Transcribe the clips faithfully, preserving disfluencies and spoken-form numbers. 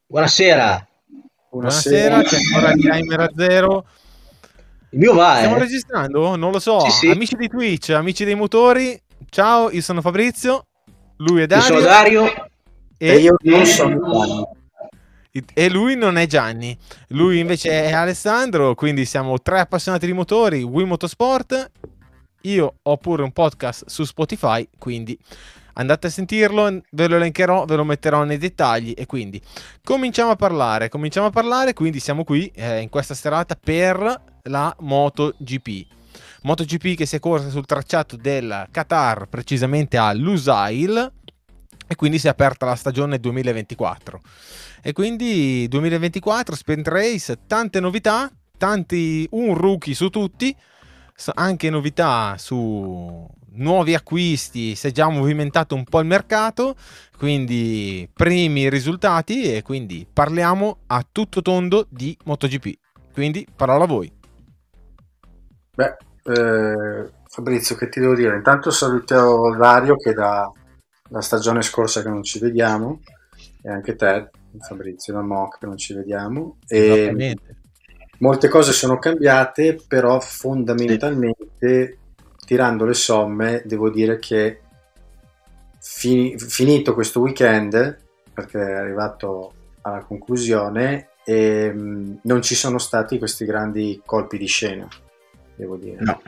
Buonasera. Buonasera, c'è ancora il timer a zero. Il mio va, Stiamo eh? registrando? Non lo so. Sì, sì. Amici di Twitch, amici dei motori, ciao, io sono Fabrizio, lui è Io sono Dario Dario. E e, io non sono Gianni. e lui non è Gianni. Lui invece è Alessandro, quindi siamo tre appassionati di motori, Wii Motorsport. Io ho pure un podcast su Spotify, quindi andate a sentirlo, ve lo elencherò, ve lo metterò nei dettagli e quindi cominciamo a parlare, cominciamo a parlare, quindi siamo qui eh, in questa serata per la MotoGP. MotoGP che si è corsa sul tracciato del Qatar, precisamente a Lusail, e quindi si è aperta la stagione duemilaventiquattro. E quindi duemilaventiquattro Sprint Race, tante novità, tanti un rookie su tutti, anche novità su nuovi acquisti, si è già movimentato un po' il mercato, quindi primi risultati e quindi parliamo a tutto tondo di MotoGP. Quindi parola a voi. Beh, eh, Fabrizio, che ti devo dire? Intanto salutiamo Dario che da la stagione scorsa che non ci vediamo, e anche te, Fabrizio, da Mo' che non ci vediamo. E Esattamente. molte cose sono cambiate, però fondamentalmente, tirando le somme, devo dire che fi- finito questo weekend, perché è arrivato alla conclusione, e, mh, non ci sono stati questi grandi colpi di scena, devo dire. No.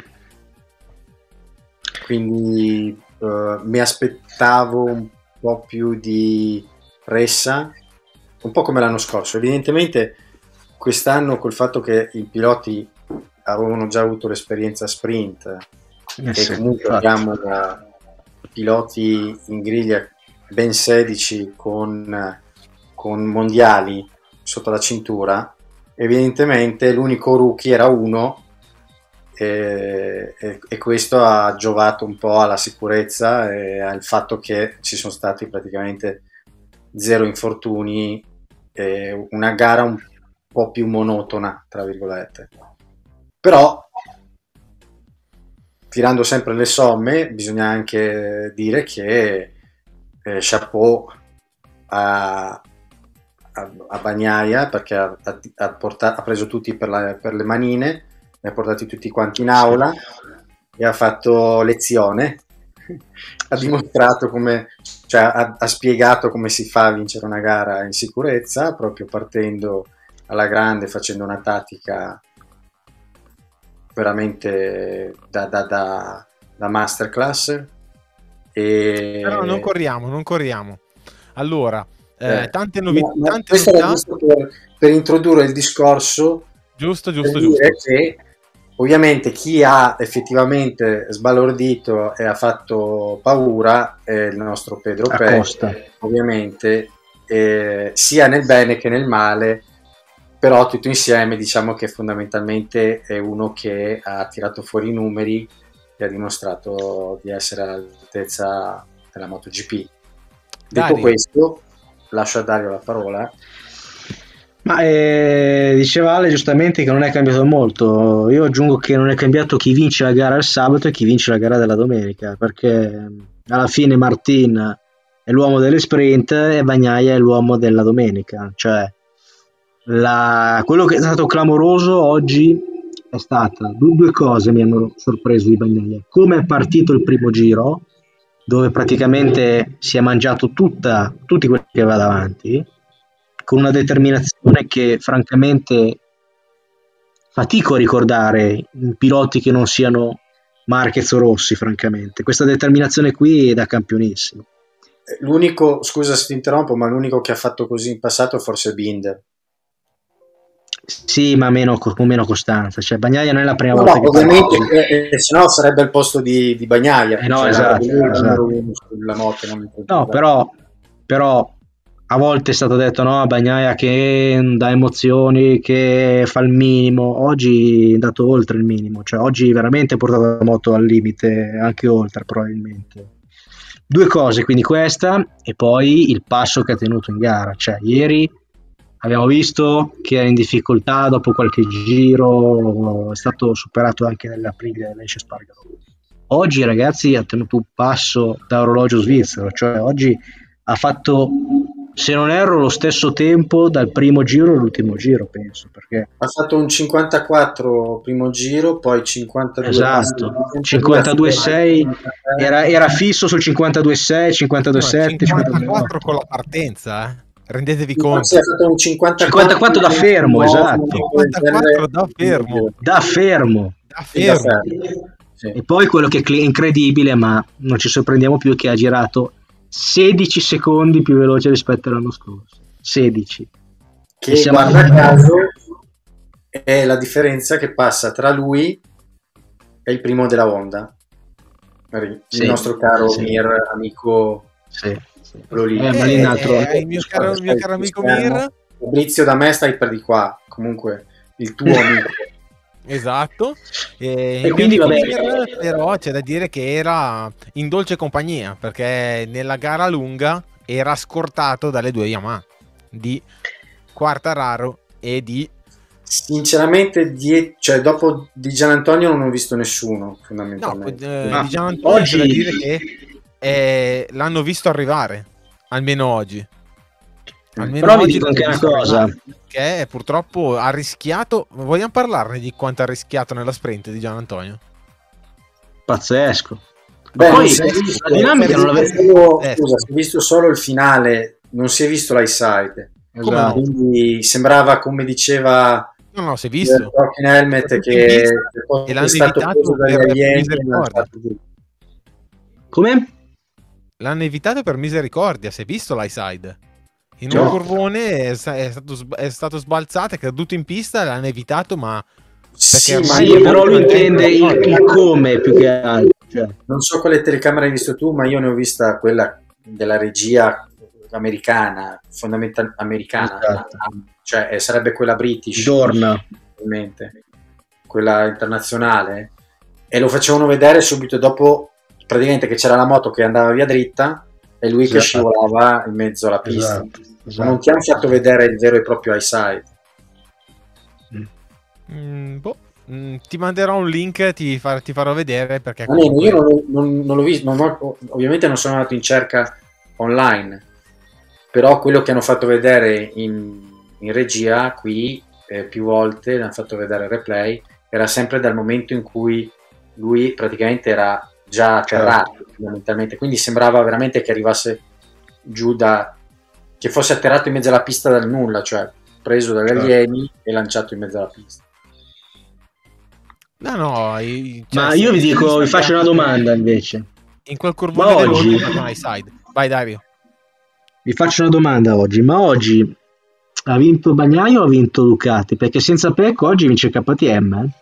Quindi eh, mi aspettavo un po' più di ressa, un po' come l'anno scorso. Evidentemente quest'anno col fatto che i piloti avevano già avuto l'esperienza sprint Eh e sì, comunque infatti. abbiamo da piloti in griglia ben sedici con, con mondiali sotto la cintura, evidentemente l'unico rookie era uno e, e, e questo ha giovato un po' alla sicurezza e al fatto che ci sono stati praticamente zero infortuni e una gara un po' più monotona, tra virgolette. Però tirando sempre le somme bisogna anche dire che eh, chapeau a, a, a Bagnaia perché ha, ha, ha, portato, ha preso tutti per, la, per le manine, li ha portati tutti quanti in aula e ha fatto lezione, ha dimostrato come, cioè ha, ha spiegato come si fa a vincere una gara in sicurezza, proprio partendo alla grande, facendo una tattica veramente da, da, da, da masterclass. E... Però non corriamo, non corriamo. Allora, eh, eh, tante, novi- no, no, tante questo novità. era giusto per, per introdurre il discorso, Giusto, per giusto, dire giusto. che ovviamente chi ha effettivamente sbalordito e ha fatto paura è il nostro Pedro Pe, Acosta. ovviamente, eh, sia nel bene che nel male, però tutto insieme diciamo che fondamentalmente è uno che ha tirato fuori i numeri e ha dimostrato di essere all'altezza della MotoGP. Detto Dario. questo, lascio a Dario la parola. Ma eh, diceva Ale giustamente che non è cambiato molto. Io aggiungo che non è cambiato chi vince la gara il sabato e chi vince la gara della domenica, perché alla fine Martin è l'uomo delle sprint e Bagnaia è l'uomo della domenica. Cioè, la... quello che è stato clamoroso oggi è stata du- due cose mi hanno sorpreso di Bagnaia. Come è partito il primo giro, dove praticamente si è mangiato tutta, tutti quelli che aveva davanti, con una determinazione che francamente fatico a ricordare in piloti che non siano Marquez o Rossi, francamente. Questa determinazione qui è da campionissimo. L'unico, scusa se ti interrompo, ma l'unico che ha fatto così in passato forse è Binder. Sì, ma meno, con meno costanza. Cioè, Bagnaia non è la prima No, volta no, che parte ovviamente, così. eh, eh, se no sarebbe al posto di, di Bagnaia, Eh no, cioè esatto, sarebbe lui il numero esatto. uno sulla moto, non il No, contrario. però, però a volte è stato detto no, Bagnaia che dà emozioni, che fa il minimo. Oggi è andato oltre il minimo, cioè oggi veramente ha portato la moto al limite, anche oltre probabilmente. Due cose, quindi questa e poi il passo che ha tenuto in gara. Cioè ieri abbiamo visto che era in difficoltà dopo qualche giro, è stato superato anche nell'aprile dell'Esce Spargaro. Oggi ragazzi ha tenuto un passo da orologio svizzero, cioè oggi ha fatto se non erro, lo stesso tempo dal primo giro all'ultimo giro, penso, perché Ha fatto un cinquantaquattro primo giro, poi cinquantadue esatto, cinquantadue sei era, era fisso sul cinquantadue sei, cinquantadue sette, cinquantaquattro con la partenza, eh. Rendetevi conto. Sì, ha fatto un cinquantaquattro, cinquantaquattro da fermo, esatto. cinquantaquattro da fermo. Da fermo. Da fermo. Sì. E poi quello che è incredibile, ma non ci sorprendiamo più, è che ha girato sedici secondi più veloce rispetto all'anno scorso. sedici. Che siamo guarda a- caso è la differenza che passa tra lui e il primo della Honda, il Sì, nostro caro sì. Mir, amico Sì, sì. quello lì. Eh, ma lì un altro- Eh, il mio caro, il mio caro amico Mir. Fabrizio, da me stai per di qua, comunque il tuo amico. Esatto. E, E il quindi, mio vabbè. amico Mir, però c'è da dire che era in dolce compagnia, perché nella gara lunga era scortato dalle due Yamaha di Quartararo e di Sinceramente, die- cioè, dopo di Gian Antonio non ho visto nessuno, no, fondamentalmente. eh, Ma di Gian Antonio oggi- c'è da dire che eh, l'hanno visto arrivare, almeno oggi. Almeno Però vi oggi dico anche l'hanno una visto cosa. arrivare, che purtroppo ha rischiato. Vogliamo parlarne di quanto ha rischiato nella sprint di Gian Antonio? Pazzesco. Beh, Ma poi non si è visto- la dinamica non si è l'ave- visto solo- Eh, scusa, si è visto solo il finale, non si è visto l'high side. Come no? Quindi sembrava, come diceva No, no, si è il visto. Talking Helmet, Tutto in che pista, che e l'hanno è stato evitato preso dagli per alieni e misericordia. lanciato giù. Come? L'hanno evitato per misericordia. Si è visto l'high side. In un No. curvone è, sta- è stato, sb- è stato sbalzato, è caduto in pista, l'hanno evitato, ma Sì, Perché ma ormai- Sì, io però lui non- intende il, il come più che altro. Cioè, non so quale telecamera hai visto tu, ma io ne ho vista quella della regia americana, fondamentalmente americana, Esatto. cioè eh, sarebbe quella British, Dorna. probabilmente, quella internazionale, e lo facevano vedere subito dopo, praticamente, che c'era la moto che andava via dritta e lui che Esatto. scivolava in mezzo alla pista. Esatto, Ma esatto. non ti hanno fatto vedere il vero e proprio high side. mm, boh, mm, ti manderò un link, ti, far- ti farò vedere perché Almeno comunque- io non, non- non l'ho visto, non ho- ovviamente non sono andato in cerca online, però quello che hanno fatto vedere in, in regia qui eh, più volte, l'hanno fatto vedere il replay, era sempre dal momento in cui lui praticamente era già atterrato, fondamentalmente, quindi sembrava veramente che arrivasse giù da, che fosse atterrato in mezzo alla pista dal nulla, cioè preso dagli Certo. alieni e lanciato in mezzo alla pista. No, no, i- cioè, Ma si- io vi si è dico, visto vi che faccio una anche domanda invece. in quel curvone Ma dell'ultimo oggi- ha fatto un high side. Vai Dario. Vi faccio una domanda oggi, ma oggi ha vinto Bagnaia o ha vinto Ducati? Perché senza Pecco oggi vince K T M. eh?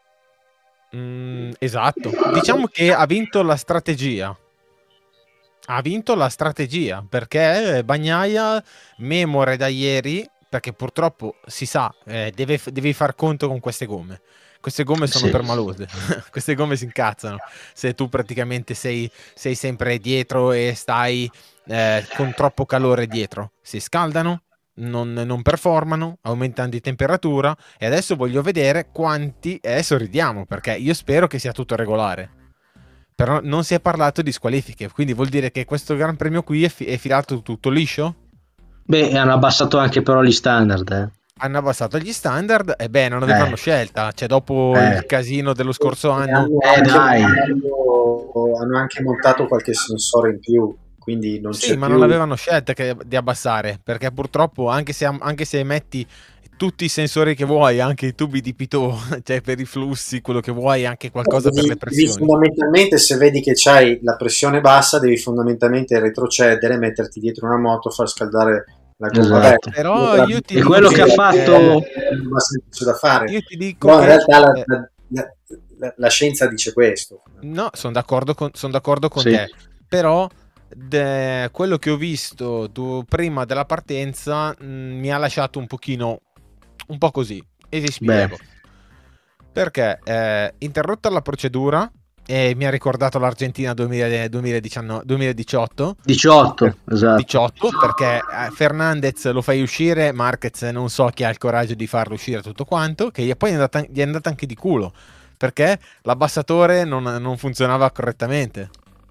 Mm, esatto. Diciamo che ha vinto la strategia. Ha vinto la strategia perché Bagnaia, memore da ieri, perché purtroppo si sa, eh, deve, devi far conto con queste gomme. Queste gomme sono Sì. permalose, queste gomme si incazzano. Se tu praticamente sei, sei sempre dietro e stai eh, con troppo calore dietro, si scaldano, non, non performano, aumentano di temperatura. E adesso voglio vedere quanti. E adesso ridiamo perché io spero che sia tutto regolare. Però non si è parlato di squalifiche, quindi vuol dire che questo Gran Premio qui è, fi- è filato tutto liscio? Beh, hanno abbassato anche però gli standard. eh. Hanno abbassato gli standard e beh, non avevano Eh. scelta. Cioè, dopo Eh. il casino dello scorso anno, Hanno Eh, anche dai. montato- hanno anche montato qualche sensore in più, quindi non sì, c'è ma più. non avevano scelta che di abbassare, perché purtroppo anche se, anche se metti tutti i sensori che vuoi, anche i tubi di Pitot, cioè per i flussi, quello che vuoi, anche qualcosa per Devi- le devi pressioni. fondamentalmente, se vedi che c'hai la pressione bassa, devi fondamentalmente retrocedere, metterti dietro una moto, far scaldare la gomma. Esatto. Però Vabbè, io ti E dico quello che ha che, fatto- è ma semplice da fare. Io ti dico Però in che realtà la, eh, la- la- la- la scienza dice questo. no, sono d'accordo con, son d'accordo con Sì. te, però de- quello che ho visto tu, prima della partenza mh, mi ha lasciato un pochino, un po' così, e vi spiego. Perché eh, interrotta la procedura, e mi ha ricordato l'Argentina duemila duemiladiciannove duemiladiciotto, diciotto, esatto. diciotto, perché eh, Fernandez lo fai uscire, Marquez non so chi ha il coraggio di farlo uscire tutto quanto, che gli- poi è andata, gli è andata anche di culo, perché l'abbassatore non, non funzionava correttamente.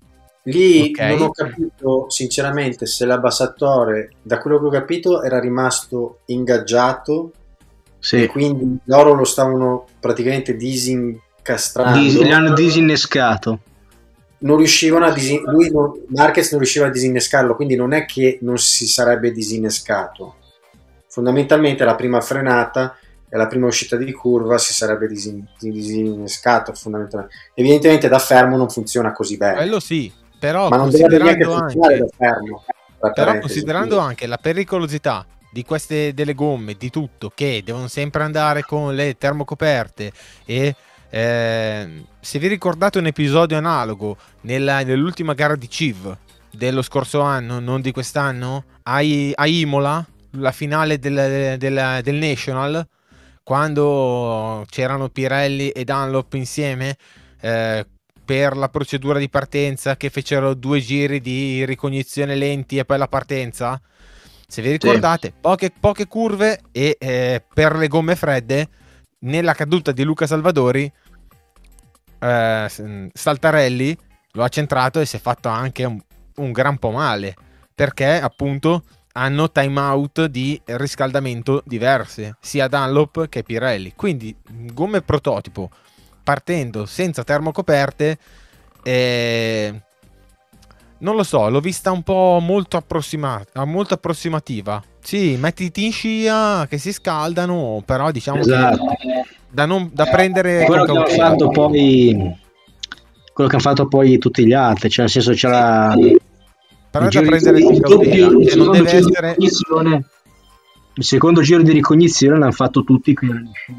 Lì Ok. non ho capito sinceramente se l'ambasciatore, da quello che ho capito, era rimasto ingaggiato Sì. e quindi loro lo stavano praticamente disincastrando. Dis- li hanno disinnescato. Non riuscivano a disin- lui non- Marquez non riusciva a disinnescarlo, quindi non è che non si sarebbe disinnescato. Fondamentalmente la prima frenata e la prima uscita di curva si sarebbe disin- disinnescato fondamentalmente. Evidentemente da fermo non funziona così bene. Quello sì, però Ma non dovrebbe neanche considerando funzionare anche, da fermo. tra però parentesi. considerando anche la pericolosità di queste delle gomme, di tutto, che devono sempre andare con le termocoperte e eh, se vi ricordate un episodio analogo nella- nell'ultima gara di C I V dello scorso anno, non di quest'anno, a, I- a Imola, la finale del, del- del National, quando c'erano Pirelli e Dunlop insieme eh, per la procedura di partenza, che fecero due giri di ricognizione lenti e poi la partenza. Se vi ricordate, poche, poche curve e eh, per le gomme fredde, nella caduta di Luca Salvadori, eh, Saltarelli lo ha centrato e si è fatto anche un, un gran po' male, perché appunto hanno time out di riscaldamento diverse, sia Dunlop che Pirelli. Quindi gomme prototipo partendo senza termocoperte, eh, non lo so, l'ho vista un po' molto approssimata, molto approssimativa. Sì, mettiti in scia che si scaldano, però diciamo Esatto. che da, non, da prendere quello con che hanno cautela. fatto poi quello che hanno fatto poi tutti gli altri, cioè nel senso c'era Però il è da giro prendere di- con il cautela, doppio- il cioè non secondo deve giro di essere... ricognizione- il secondo giro di ricognizione l'hanno fatto tutti qui erano in scia.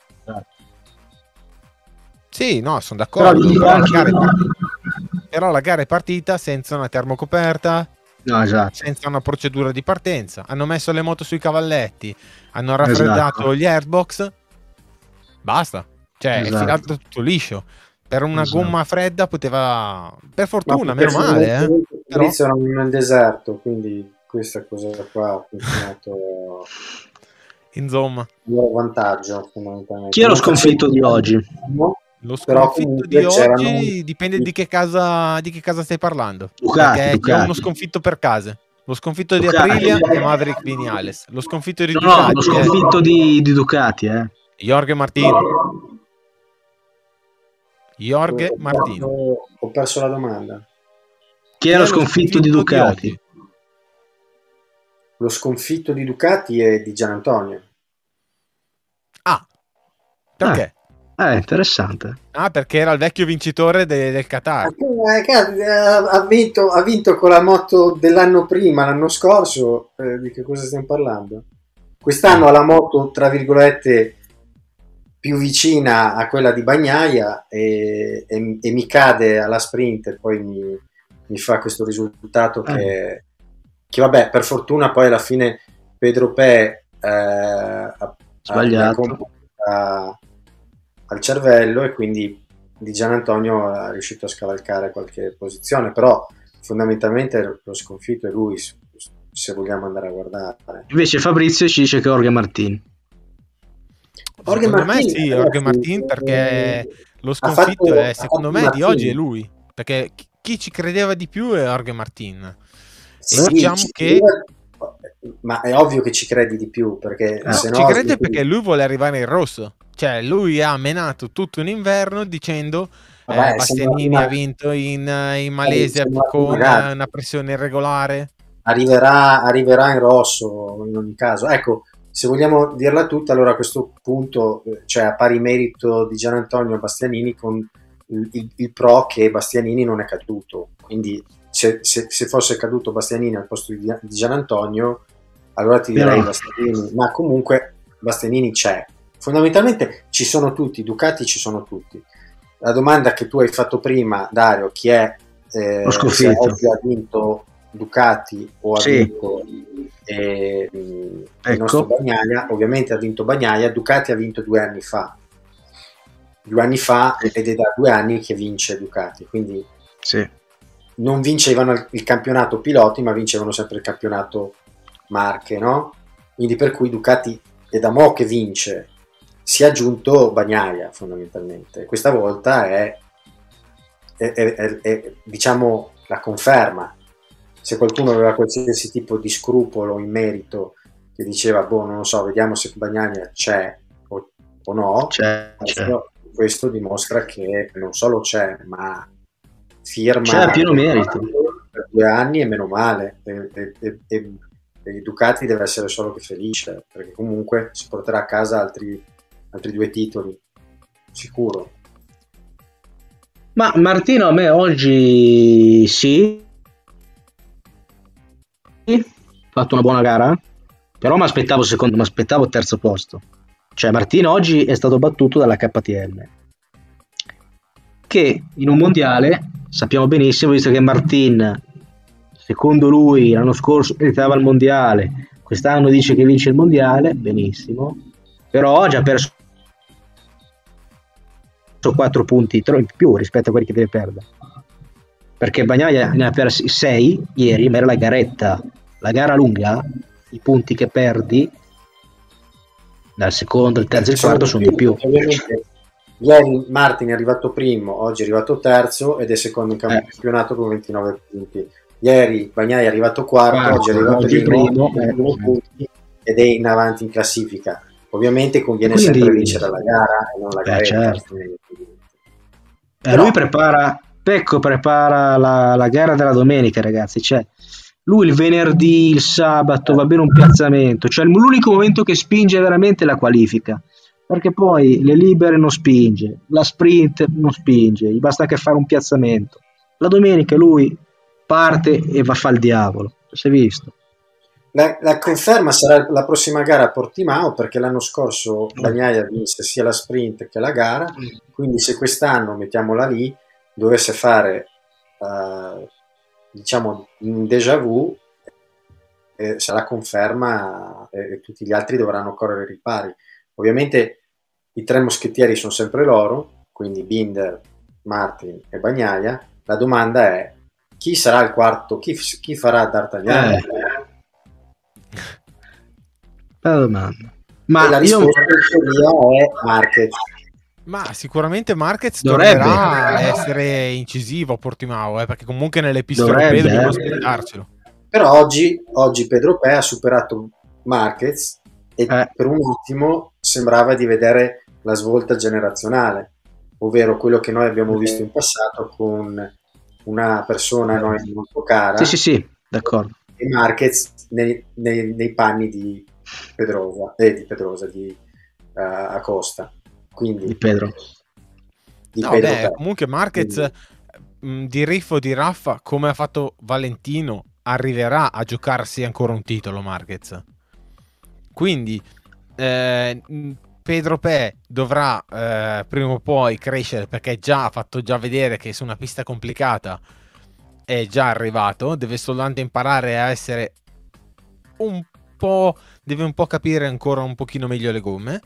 Sì, no, sono Però d'accordo, vi dico però la anche- gara è partita, però la gara è partita senza una termocoperta, no, esatto, senza una procedura di partenza. Hanno messo le moto sui cavalletti, hanno raffreddato esatto, gli airbox, basta. Cioè, è esatto. filato tutto liscio. Per una Esatto. gomma fredda poteva... Per Ma fortuna, perché meno male, eh. fondamentalmente Però, Inizio erano nel deserto, quindi questa cosa qua ha funzionato insomma, a loro vantaggio fondamentalmente. Chi è lo Non sconfitto di oggi? facevano- lo però sconfitto di comunque c'erano oggi dipende di che casa, di che casa stai parlando. Ducati, Perché c'è Ducati. uno sconfitto per case. Lo sconfitto di Ducati. Aprilia è Maverick Viñales. Lo sconfitto di No, no, lo Ducati è sconfitto di, di Ducati, eh. Jorge Martin. Jorge Ho Martin. perso, ho perso la domanda. Chi è lo sconfitto di Ducati? oggi? Lo sconfitto di Ducati è di Gian Antonio. Ah, perché? Eh, interessante. Ah, perché era il vecchio vincitore de- del Qatar. Eh, cazzo, eh, ha vinto, ha vinto con la moto dell'anno prima, l'anno scorso. Eh, di che cosa stiamo parlando? Quest'anno ha la moto, tra virgolette, più vicina a quella di Bagnaia e, e- e mi cade alla sprint e poi mi, mi fa questo risultato che, che, vabbè, per fortuna poi alla fine Pedro Pè eh, ha, ha, Sbagliato. ha, al cervello e quindi Di Gian Antonio è riuscito a scavalcare qualche posizione, però fondamentalmente lo sconfitto è lui, se vogliamo andare a guardare. Invece Fabrizio ci dice che è Jorge Martin. Jorge Secondo Martin, me sì, ragazzi, Jorge Martin, perché eh, lo ha sconfitto fatto- è, ha secondo fatto me, di Martin. oggi è lui. Perché chi- chi ci credeva di più è Jorge Martin. Sì, E diciamo ci che... credeva- ma è ovvio che ci credi di più perché Eh, No, se ci no crede perché lui vuole arrivare in rosso. Cioè, lui ha menato tutto un inverno dicendo Vabbè, eh, Bastianini siamo alla ha vinto in, in Malesia siamo alla con prima gara. eh, una pressione irregolare. arriverà, arriverà in rosso in ogni caso. Ecco, se vogliamo dirla tutta, allora a questo punto, eh, cioè a pari merito di Gian Antonio Bastianini con il, il- il pro che Bastianini non è caduto. Quindi se, se- se fosse caduto Bastianini al posto di, di Gian Antonio, allora ti direi Però- Bastianini, ma comunque Bastianini c'è. Fondamentalmente ci sono tutti, Ducati ci sono tutti. La domanda che tu hai fatto prima, Dario, chi è eh, Lo se sconfitto. oggi ha vinto Ducati o ha Sì. vinto eh, il Ecco. nostro Bagnaia? Ovviamente ha vinto Bagnaia. Ducati ha vinto due anni fa due anni fa ed è da due anni che vince Ducati, quindi Sì. non vincevano il, il campionato piloti ma vincevano sempre il campionato marche, no? Quindi per cui Ducati è da mo' che vince, si è aggiunto Bagnaia fondamentalmente. Questa volta è, è, è- è- è, diciamo la conferma. Se qualcuno aveva qualsiasi tipo di scrupolo in merito, che diceva, boh, non lo so, vediamo se Bagnaia c'è o, o no, C'è, questo, c'è. questo dimostra che non solo c'è, ma firma C'è a pieno merito. per due anni e meno male, e, e, e, e, e Ducati deve essere solo che felice, perché comunque si porterà a casa altri, altri due titoli, sicuro. Ma Martino a me oggi sì, ha fatto una buona gara, però mi aspettavo secondo, mi aspettavo terzo posto. Cioè Martino oggi è stato battuto dalla K T M, che in un mondiale sappiamo benissimo, visto che Martin secondo lui l'anno scorso meritava il mondiale, quest'anno dice che vince il mondiale, benissimo, però ha già perso quattro punti in più rispetto a quelli che deve perdere, perché Bagnaia ne ha persi sei ieri, ma era la garetta, la gara lunga, i punti che perdi dal secondo, il terzo e il quarto sono di più. Ovviamente ieri Martin è arrivato primo, oggi è arrivato terzo ed è secondo in campionato eh. con ventinove punti. Ieri Bagnaia è arrivato quarto, quarto oggi è arrivato oggi primo, primo eh. punti ed è in avanti in classifica. Ovviamente conviene quindi sempre vincere la gara e non la garetta. Certo. Però... lui prepara, Pecco prepara la, la gara della domenica, ragazzi. Cioè, lui il venerdì, il sabato va bene un piazzamento. Cioè, l'unico momento che spinge veramente è la qualifica. Perché poi le libere non spinge, la sprint non spinge, gli basta che fare un piazzamento. La domenica lui parte e va a fare il diavolo. Si è visto. La, la conferma sarà la prossima gara a Portimao, perché l'anno scorso Bagnaia vinse sia la sprint che la gara, quindi se quest'anno, mettiamola lì, dovesse fare uh, diciamo un déjà vu, eh, sarà conferma e, e tutti gli altri dovranno correre ai ripari. Ovviamente i tre moschettieri sono sempre loro, quindi Binder, Martin e Bagnaia. La domanda è: chi sarà il quarto? Chi, chi farà D'Artagnan? Eh. La domanda. Ma e la risposta io... è Marquez. Ma sicuramente Marquez dovrebbe tornerà a essere incisivo a Portimao, eh, perché comunque nelle piste europee dobbiamo aspettarcelo. Però oggi, oggi Pedro Pè ha superato Marquez e eh. per un attimo sembrava di vedere la svolta generazionale, ovvero quello che noi abbiamo visto in passato con una persona a noi molto cara. Sì, sì, sì, d'accordo. E Marquez nei, nei, nei panni di Pedrosa, eh, di Pedrosa, di uh, Acosta. Quindi, di Pedro. Di no, Pedro beh, comunque Marquez mh, di riffo di Raffa, come ha fatto Valentino, arriverà a giocarsi ancora un titolo Marquez. Quindi eh, Pedro Pè dovrà eh, prima o poi crescere, perché già ha fatto già vedere che su una pista complicata è già arrivato, deve soltanto imparare a essere un po', deve un po' capire ancora un pochino meglio le gomme.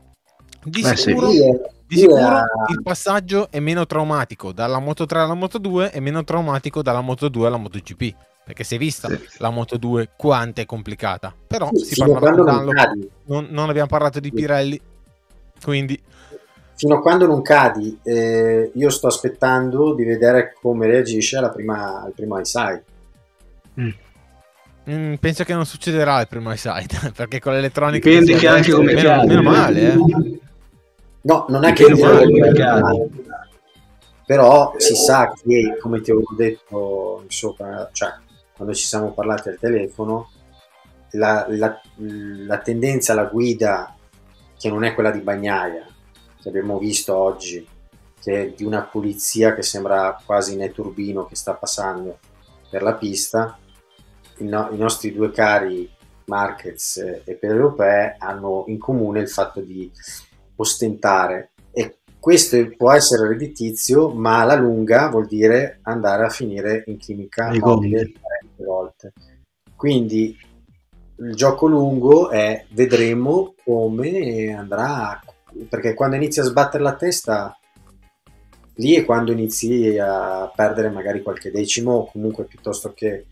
Di eh sicuro, sì. di sicuro il passaggio è meno traumatico dalla Moto tre alla Moto due, è meno traumatico dalla Moto due alla MotoGP, perché si è vista sì. la Moto due quanto è complicata. Però sì, si parla di Dunlop, non, non abbiamo parlato di Pirelli, quindi fino a quando non cadi, eh, io sto aspettando di vedere come reagisce alla prima, al primo high-side. Mm. Mm, penso che non succederà il primo high-side, perché con l'elettronica dipende che anche come meno, cadi. meno male, eh. No, non è che male, però si sa che, come ti avevo detto sopra, cioè quando ci siamo parlati al telefono, la, la, la tendenza alla guida, che non è quella di Bagnaia, che abbiamo visto oggi, che è di una pulizia che sembra quasi Netturbino che sta passando per la pista, i, no, i nostri due cari Marquez e Pedro Pè hanno in comune il fatto di ostentare, e questo può essere redditizio, ma alla lunga vuol dire andare a finire in clinica mobile tre volte. Quindi il gioco lungo è, vedremo come andrà, perché quando inizi a sbattere la testa lì è quando inizi a perdere magari qualche decimo, o comunque piuttosto che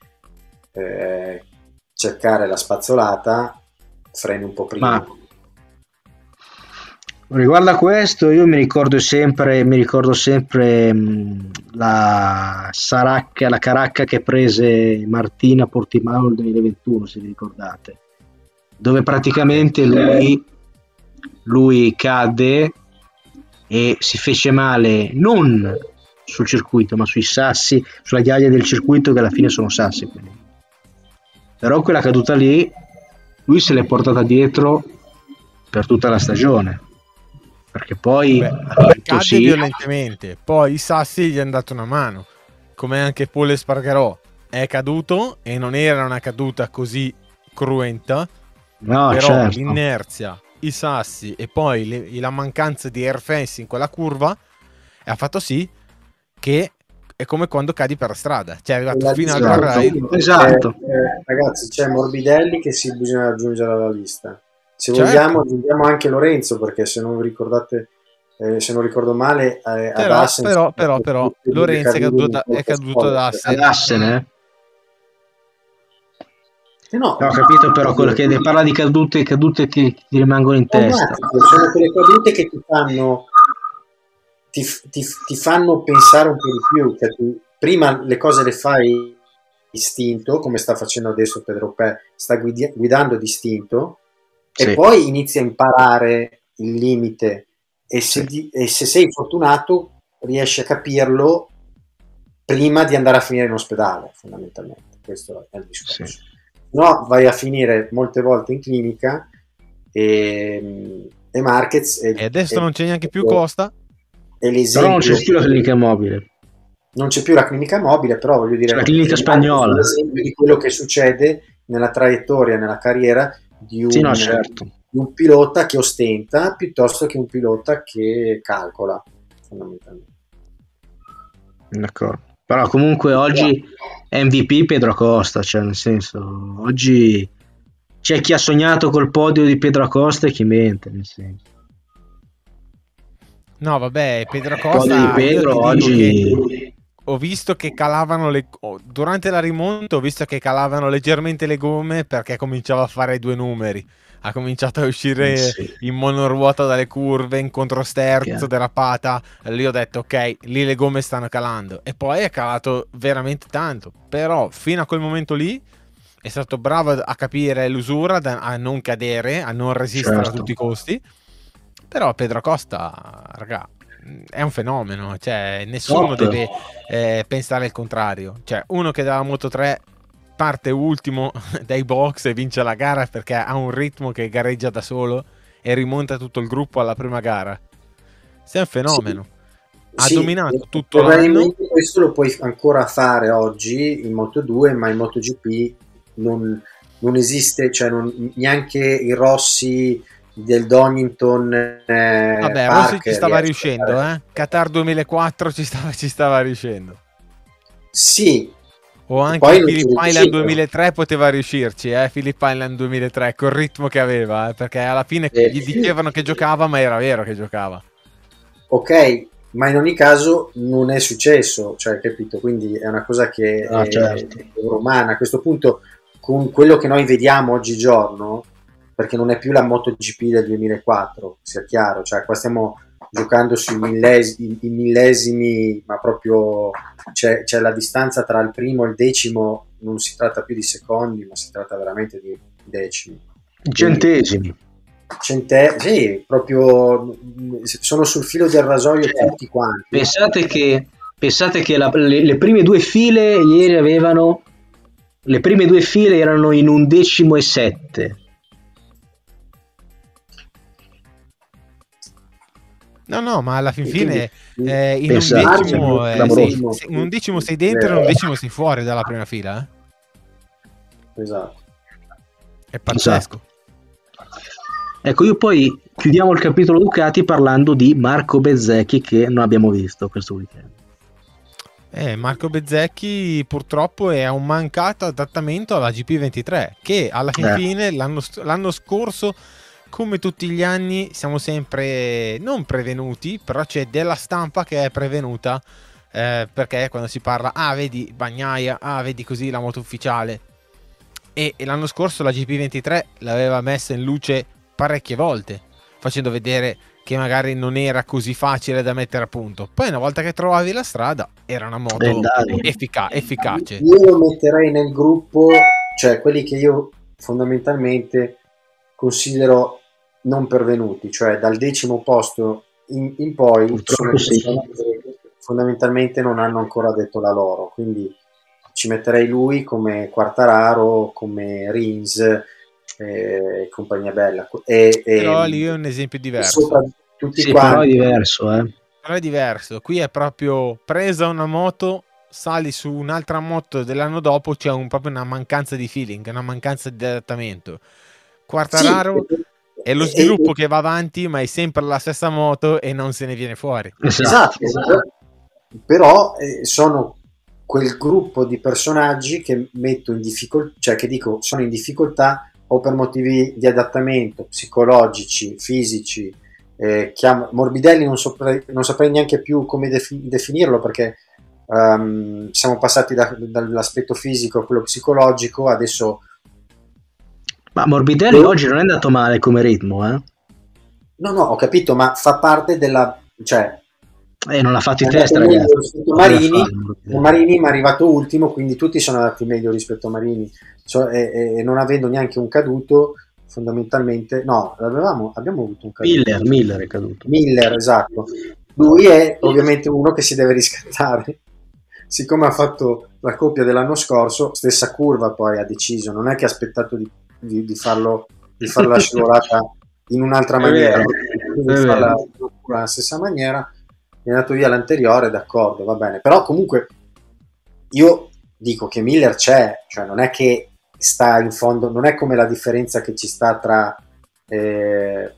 eh, cercare la spazzolata freni un po' prima. Ma Riguardo a questo, io mi ricordo sempre, mi ricordo sempre mh, la Saracca, la Caracca che prese Martina a Portimao nel duemilaventuno, se vi ricordate, dove praticamente lui, lui cadde e si fece male non sul circuito, ma sui sassi, sulla ghiaia del circuito, che alla fine sono sassi. Quindi. Però quella caduta lì, lui se l'è portata dietro per tutta la stagione. Perché poi Beh, ha detto cade sì, violentemente, poi i sassi gli hanno dato una mano, come anche Paul Espargarò è caduto e non era una caduta così cruenta, no, però certo. l'inerzia, i sassi e poi le- la mancanza di air fence in quella curva ha fatto sì che è come quando cadi per strada, cioè è arrivato La fino al Esatto. guardrail. Esatto. Eh, eh, ragazzi, c'è Morbidelli che si bisogna aggiungere alla lista. Se Certo. vogliamo aggiungiamo anche Lorenzo, perché se non vi ricordate, eh, se non ricordo male, eh, ad Però, Assen però, però, però, Lorenzo è caduto da, è caduto da Ad Assen. Assen, eh? Eh no, No, ho capito, però quello che parla di cadute, cadute che ti rimangono in testa. sono quelle cadute che ti fanno ti, ti, ti fanno pensare un po' di più, cioè tu, prima le cose le fai istinto, come sta facendo adesso Pedro Pè, sta guidi- guidando distinto, Sì. e poi inizi a imparare il limite, e se, Sì. di- e se sei fortunato riesci a capirlo prima di andare a finire in ospedale, fondamentalmente. Questo è il discorso. Sì. No, vai a finire molte volte in clinica, e, e Marquez è- E adesso è- non c'è neanche più è- Costa. è Però l'esempio. non c'è più la clinica mobile. Non c'è più la clinica mobile, però voglio dire, C'è la clinica è spagnola. l'esempio di quello che succede nella traiettoria, nella carriera di un, Sì, no, certo. di un pilota che ostenta piuttosto che un pilota che calcola, fondamentalmente. D'accordo. Però comunque oggi M V P Pedro Acosta, cioè nel senso, oggi c'è chi ha sognato col podio di Pedro Acosta e chi mente, nel senso. No, vabbè, Pedro Il podio di Costa, io Pedro ti dico oggi... che ho visto che calavano le oh, durante la rimonta ho visto che calavano leggermente le gomme perché cominciava a fare due numeri. Ha cominciato a uscire Eh sì. in monoruota dalle curve, in controsterzo, Chiaro. derapata. E lì ho detto ok, lì le gomme stanno calando. E poi è calato veramente tanto. Però fino a quel momento lì è stato bravo a capire l'usura, da- a non cadere, a non resistere Certo. a tutti i costi. Però Pedro Costa, raga, è un fenomeno, cioè nessuno Top. deve eh, pensare il contrario. Cioè uno che dalla Moto tre parte ultimo dai box e vince la gara perché ha un ritmo che gareggia da solo e rimonta tutto il gruppo alla prima gara. Sei un fenomeno. Ha Sì, dominato tutto l'anno. probabilmente questo lo puoi ancora fare oggi in Moto due, ma in MotoGP non, non esiste, cioè non, neanche i Rossi del Donington, eh, Vabbè, Parker Rossi ci stava riesce a riuscendo, fare- eh? Qatar duemilaquattro ci stava, ci stava riuscendo. Sì, O anche poi non Phillip ci Island riusciva. duemilatré poteva riuscirci, eh? Phillip Island duemilatré, col ritmo che aveva, eh? Perché alla fine Eh, gli dicevano che giocava, ma era vero che giocava. ok, ma in ogni caso non è successo, cioè, capito? Quindi è una cosa che Ah, è, certo. è romana. A questo punto, con quello che noi vediamo oggigiorno, perché non è più la MotoGP del duemilaquattro, sia chiaro, cioè qua stiamo giocando sui millesimi, i millesimi, ma proprio c'è, c'è la distanza tra il primo e il decimo, non si tratta più di secondi, ma si tratta veramente di decimi. Centesimi. Cente- sì, proprio sono sul filo del rasoio tutti quanti. Pensate che, pensate che la- le, le prime due file ieri avevano, le prime due file erano in undecimo e sette. No, no, ma alla fin fine Quindi, eh, in pensate, undecimo, cioè, eh, clamoroso. sei, sei- in undecimo sei dentro e in undecimo sei fuori dalla prima fila, eh? Esatto. È pazzesco. Ecco, io poi chiudiamo il capitolo Ducati parlando di Marco Bezzecchi, che non abbiamo visto questo weekend. Eh, Marco Bezzecchi purtroppo è un mancato adattamento alla G P ventitré, che alla fin Eh. fine l'anno, l'anno scorso, come tutti gli anni, siamo sempre non prevenuti, però c'è della stampa che è prevenuta, eh, perché quando si parla, ah vedi Bagnaia, ah vedi così la moto ufficiale, e, e l'anno scorso la G P ventitré l'aveva messa in luce parecchie volte, facendo vedere che magari non era così facile da mettere a punto. Poi una volta che trovavi la strada era una moto effica- efficace. Io lo metterei nel gruppo, cioè quelli che io fondamentalmente considero non pervenuti, cioè dal decimo posto in, in poi sono sì. che fondamentalmente non hanno ancora detto la loro, quindi ci metterei lui come Quartararo, come Rins e eh, compagnia bella. E, però e, lì è un esempio diverso. Tutti sì, quanti. però è diverso, eh. Però è diverso. Qui è proprio presa una moto, sali su un'altra moto dell'anno dopo, c'è un, proprio una mancanza di feeling, una mancanza di adattamento. Quartararo sì, è lo sviluppo e, che va avanti, ma è sempre la stessa moto e non se ne viene fuori. Esatto, esatto. Però eh, sono quel gruppo di personaggi che metto in difficoltà, cioè che dico sono in difficoltà o per motivi di adattamento psicologici, fisici. Eh, chiamo, Morbidelli non saprei, non saprei neanche più come defi- definirlo, perché um, siamo passati da, dall'aspetto fisico a quello psicologico, adesso. Ma Morbidelli oh. oggi non è andato male come ritmo, eh? No, no, ho capito, ma fa parte della, cioè eh, non ha fatto i test, ragazzi. Rispetto a Marini, Marini mi è arrivato ultimo, quindi tutti sono andati meglio rispetto a Marini, cioè, e, e non avendo neanche un caduto, fondamentalmente, no, avevamo, abbiamo avuto un caduto. Miller, Miller è caduto. Miller, esatto. Lui è ovviamente uno che si deve riscattare. Siccome ha fatto la coppia dell'anno scorso, stessa curva poi ha deciso, non è che ha aspettato di, di, di farlo di fare la scivolata in un'altra maniera, di farla nella stessa maniera, è andato via l'anteriore, d'accordo, va bene. Però comunque io dico che Miller c'è, cioè non è che sta in fondo, non è come la differenza che ci sta tra eh,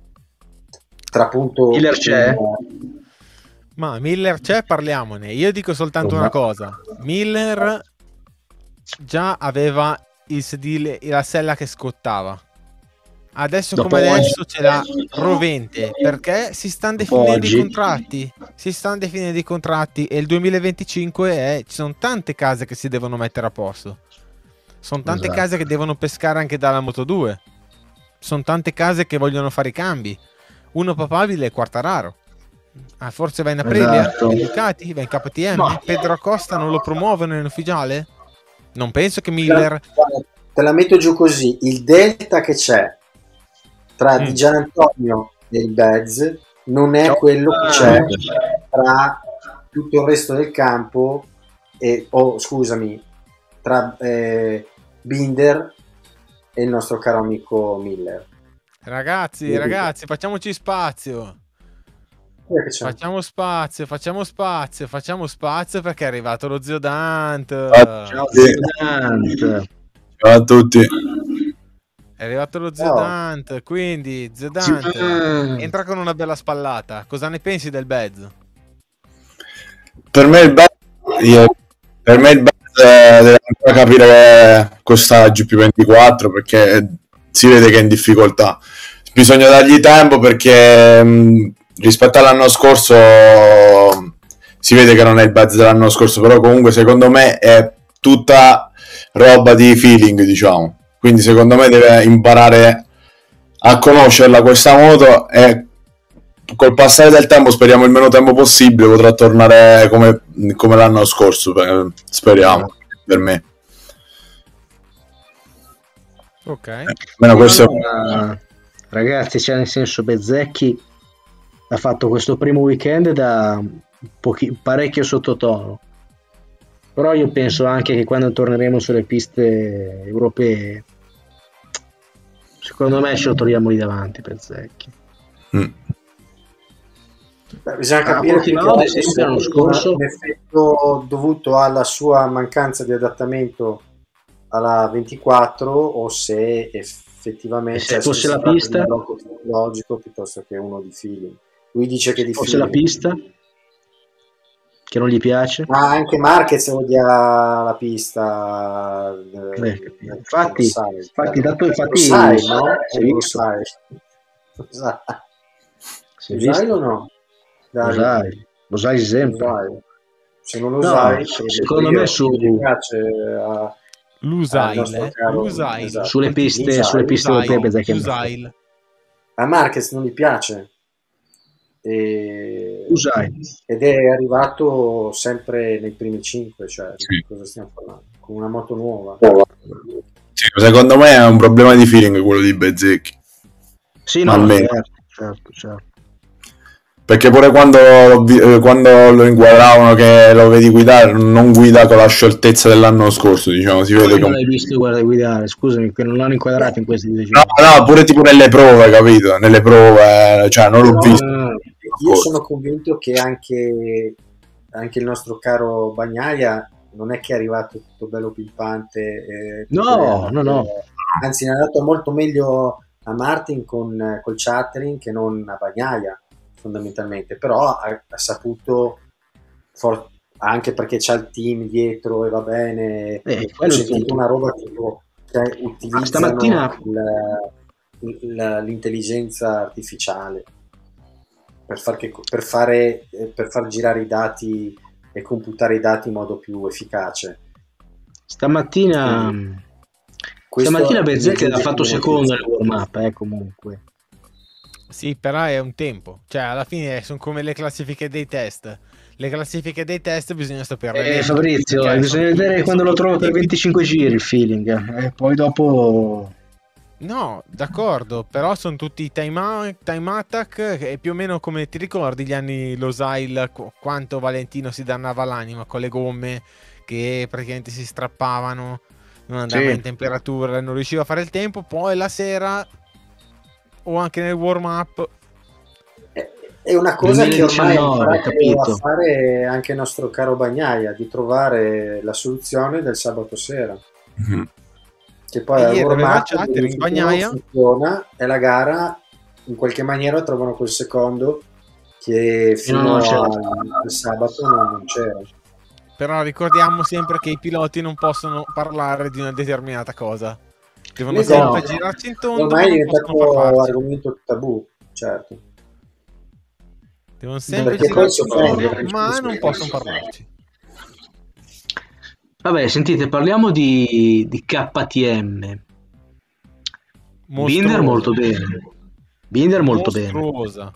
tra appunto Miller c'è? Un, ma Miller c'è, parliamone. Io dico soltanto una cosa: Miller già aveva il sedile, la sella che scottava. Adesso Dopo come oggi. adesso ce l'ha rovente, perché si stanno definendo i contratti. Si stanno definendo i contratti e il duemilaventicinque è, ci sono tante case che si devono mettere a posto. Sono tante esatto. case che devono pescare anche dalla Moto due. Sono tante case che vogliono fare i cambi. Uno papabile è Quartararo. Ah, forse va in Aprilia? Esatto. Va in Ducati? Va in K T M? No. Pedro Acosta non lo promuovono in ufficiale? Non penso che Miller... Te la metto giù così. Il delta che c'è tra mm. Di Gianantonio e il Bez non è quello che c'è tra tutto il resto del campo e, oh, scusami, tra eh, Binder e il nostro caro amico Miller. Ragazzi, ragazzi, facciamoci spazio. Facciamo spazio, facciamo spazio, facciamo spazio perché è arrivato lo zio Dante. Ciao zio Dante. Ciao a tutti. È arrivato lo zio oh. Dante, quindi zio Dante entra con una bella spallata. Cosa ne pensi del Bez? Per me il Bez, io, per me il Bez deve ancora capire questa G P ventiquattro, perché si vede che è in difficoltà. Bisogna dargli tempo perché mh, rispetto all'anno scorso si vede che non è il Bez dell'anno scorso, però comunque secondo me è tutta roba di feeling, diciamo. Quindi secondo me deve imparare a conoscerla questa moto e col passare del tempo, speriamo il meno tempo possibile, potrà tornare come, come l'anno scorso, speriamo, per me. Ok. Eh, meno questo... allora, ragazzi, cioè nel senso, Bezzecchi ha fatto questo primo weekend da pochi, parecchio sottotono. Però io penso anche che quando torneremo sulle piste europee, secondo me ce lo troviamo lì davanti per Zecchi. Mm. Beh, bisogna capire ah, che è l'anno scorso un effetto dovuto alla sua mancanza di adattamento alla ventiquattro o se effettivamente se fosse la pista logico piuttosto che uno di feeling. Lui dice che di fosse la pista che non gli piace, ma anche Marquez odia la pista. Eh, infatti, sai, infatti, dato infatti, lo sai, no? Lo sai, lo sai, lo sai o no? Lo sai, lo sai sempre. Lo sai. Se non lo no, sai, secondo me su mi piace a, l'Usail, caro, l'Usail. Esatto. sulle piste, L'Usail, sulle piste europee, l'Usail. A Marquez non gli piace. e... Usai. ed è arrivato sempre nei primi cinque, cioè Sì. cosa stiamo parlando? Con una moto nuova. Sì, secondo me è un problema di feeling quello di Bezzecchi. Sì, Ma no, almeno. certo, certo, certo. Perché pure quando lo, vi- eh, quando lo inquadravano che lo vedi guidare, non guida con la scioltezza dell'anno scorso, diciamo, si vede che Quando un... l'hai visto guarda, guidare? Scusami, che non l'hanno inquadrato in questi dieci No, giorni. no, pure tipo nelle prove, capito? Nelle prove, cioè non l'ho Però visto. Ah, io sono convinto che anche, anche il nostro caro Bagnaia non è che è arrivato tutto bello pimpante, eh, tutto no, bene, no, no. anzi ne è andato molto meglio a Martin con col Chatterin che non a Bagnaia fondamentalmente, però ha, ha saputo for- anche perché c'ha il team dietro e va bene, Eh, ho quello è il sentito punto. una roba tipo cioè, Ah, utilizzano stamattina il- il- l'intelligenza artificiale per far, che, per, fare, eh, per far girare i dati e computare i dati in modo più efficace. stamattina Quindi questo stamattina mi Bezzecchi giunge l'ha fatto come secondo nel notizia. warm up, eh, comunque. Sì, però è un tempo. Cioè, alla fine sono come le classifiche dei test. Le classifiche dei test bisogna saperle Eh, leggere. Fabrizio, perché bisogna sono vedere tutti- quando lo sono trovo tutti per tempi- venticinque giri il feeling. E poi dopo No, d'accordo, però sono tutti time, a- time attack e più o meno come ti ricordi gli anni Losail, qu- quanto Valentino si dannava l'anima con le gomme che praticamente si strappavano, non andava sì. in temperatura, non riusciva a fare il tempo, poi la sera o anche nel warm up. È è una cosa che ormai ha duemiladiciannove, imparato a capito? fare anche il nostro caro Bagnaia, di trovare la soluzione del sabato sera. Mhm. Che poi E al ieri warm aveva il up chatter in funziona, non bagnaia. funziona, e la gara in qualche maniera trovano quel secondo che E no, no, fino c'era. al, al sabato non, non c'era. Però ricordiamo sempre che i piloti non possono parlare di una determinata cosa. Devono Eh sempre no, Esatto. girarci in tondo, ma Ormai è non possono diventato parlarci. argomento tabù, certo. Devono sempre Perché poi girarci si intorno, offende. ma non possono parlarci. Vabbè, sentite, parliamo di, di K T M. Binder Mostruosa. molto bene. Binder molto bene. Mostruosa.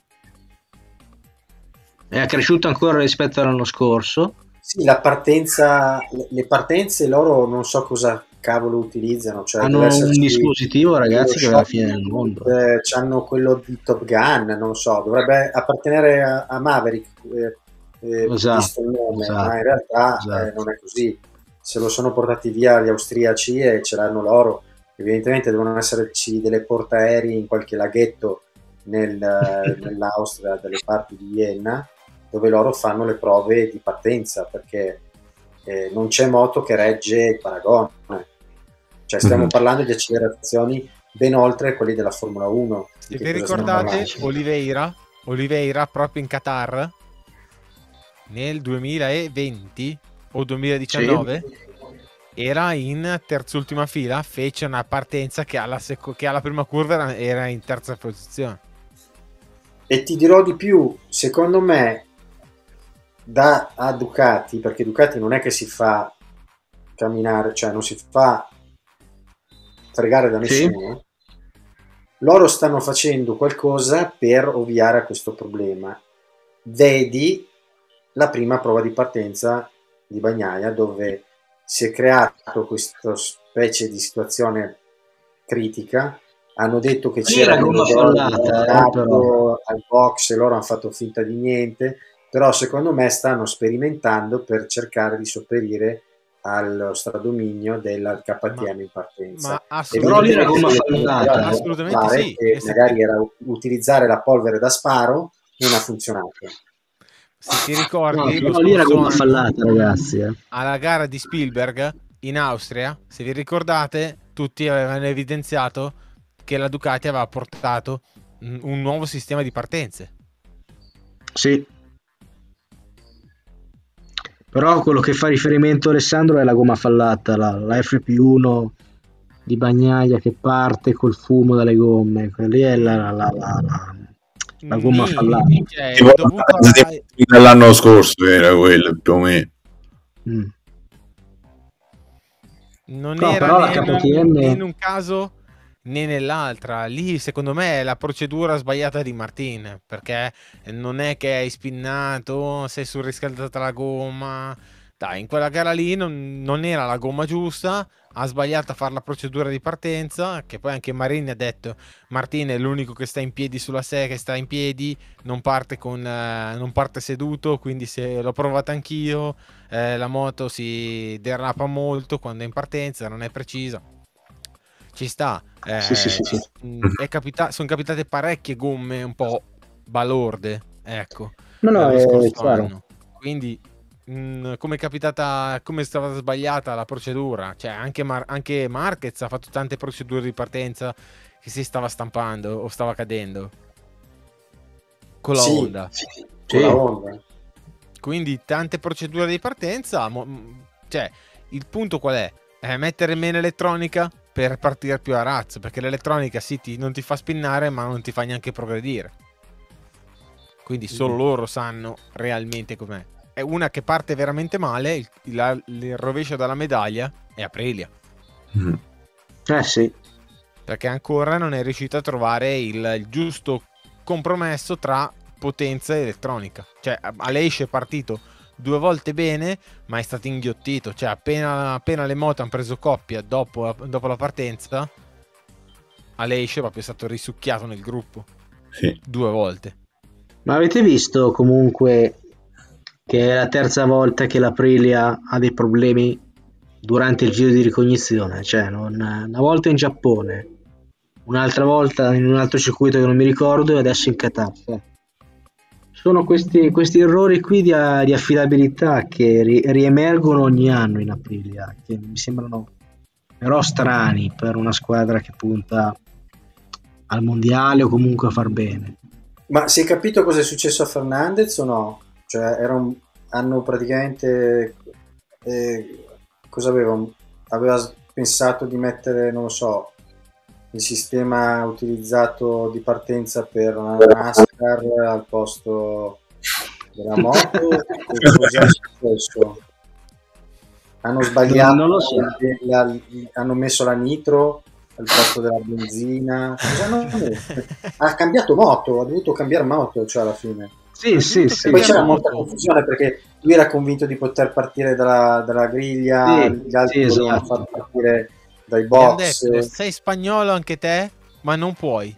È cresciuto ancora rispetto all'anno scorso. Sì, la partenza, le- le partenze loro non so cosa cavolo utilizzano, cioè deve Hanno un esserci dispositivo, quello ragazzi, che è la fine del Shotgun, mondo. eh, c'hanno quello di Top Gun, non lo so, dovrebbe appartenere a, a Maverick, eh, eh, Esatto, visto il nome, esatto, ma in realtà eh, esatto. non è così. Se lo sono portati via gli austriaci e ce l'hanno loro, evidentemente devono esserci delle portaerei in qualche laghetto nel, nell'Austria, dalle parti di Vienna, dove loro fanno le prove di partenza, perché eh, non c'è moto che regge il paragone. Cioè stiamo Mhm. parlando di accelerazioni ben oltre quelli della Formula uno. Se Di che vi cosa stiamo ricordate parlando? Oliveira, Oliveira proprio in Qatar nel duemilaventi o duemiladiciannove era in terz'ultima fila, fece una partenza che alla, seco- che alla prima curva era, era in terza posizione. E ti dirò di più, secondo me da a Ducati, perché Ducati non è che si fa camminare, cioè non si fa fregare da Sì. nessuno, loro stanno facendo qualcosa per ovviare a questo problema. Vedi la prima prova di partenza di Bagnaia, dove si è creato questa specie di situazione critica. Hanno detto che Lì c'era era gomma l'odore fallata, eh, però. al box e loro hanno fatto finta di niente, però secondo me stanno sperimentando per cercare di sopperire allo stradominio della K T M Ma, in partenza. ma Però lì era assolutamente gomma sì. fallata. Assolutamente sì. Che E se magari ti, era utilizzare la polvere da sparo non ha funzionato. se ti No, ricordi lo però lì era scorso gomma anno fallata, ragazzi. Eh. alla gara di Spielberg in Austria, se vi ricordate, tutti avevano evidenziato che la Ducati aveva portato un un nuovo sistema di partenze. Sì. Però quello che fa riferimento Alessandro è la gomma fallata, la, la F P uno di Bagnaia che parte col fumo dalle gomme. Quella lì è la, la, la, la, la- la gomma Nì, fallata. cioè, Tipo è la dovuto partenza a... di- dell'anno scorso era quello più o meno. Mm. non No, era però la né, né K T M in un caso né nell'altra. Lì secondo me è la procedura sbagliata di Martin, perché non è che hai spinnato, sei surriscaldata la gomma. Dai, in quella gara lì non, non era la gomma giusta, ha sbagliato a fare la procedura di partenza, che poi anche Marini ha detto Martin è l'unico che sta in piedi sulla sé, che sta in piedi, non parte, con, eh, non parte seduto, quindi se l'ho provata anch'io, eh, la moto si derrapa molto quando è in partenza, non è precisa. Ci sta, eh, Sì, sì, sì, sì. è capita- sono capitate parecchie gomme un po' balorde, ecco, No, no, lo è scorso chiaro. anno. Quindi mh, come è capitata, come è stata sbagliata la procedura, cioè anche, Mar- anche Marquez ha fatto tante procedure di partenza che si stava stampando o stava cadendo con la Sì, Honda. con la Honda. Quindi tante procedure di partenza, mo- mh, cioè il punto qual è? Eh, mettere meno elettronica per partire più a razzo, perché l'elettronica sì, ti- non ti fa spinnare, ma non ti fa neanche progredire. Quindi solo loro sanno realmente com'è. È una che parte veramente male, il, la- il rovescio della medaglia è Aprilia, Mm. Eh sì. perché ancora non è riuscita a trovare il, il giusto compromesso tra potenza e elettronica. Cioè Aleix è partito due volte bene, ma è stato inghiottito. Cioè appena, appena le moto hanno preso coppia dopo, dopo la partenza, Aleix è proprio stato risucchiato nel gruppo Sì. due volte. Ma avete visto comunque che è la terza volta che l'Aprilia ha dei problemi durante il giro di ricognizione? Cioè, non- una volta in Giappone, un'altra volta in un altro circuito che non mi ricordo e adesso in Qatar. Eh. Sono questi, questi errori qui di, di affidabilità che ri- riemergono ogni anno in Aprilia, che mi sembrano però strani per una squadra che punta al mondiale o comunque a far bene. Ma si è capito cosa è successo a Fernandez o no? Cioè, era un- hanno praticamente... eh, cosa aveva? Aveva pensato di mettere, non lo so, il sistema utilizzato di partenza per una NASCAR al posto della moto? O cos'è successo? Hanno sbagliato, Non, non lo so. la- la- hanno messo la nitro al posto della benzina. Cosa hanno messo? Ha cambiato moto, ha dovuto cambiare moto, cioè alla fine. Sì, Ha sì, dovuto sì. E poi cambiare c'era molta moto. confusione perché lui era convinto di poter partire dalla, dalla griglia, Sì, gli altri sì, volevano esatto. far partire dai Gli hanno box. detto sei spagnolo anche te, ma non puoi.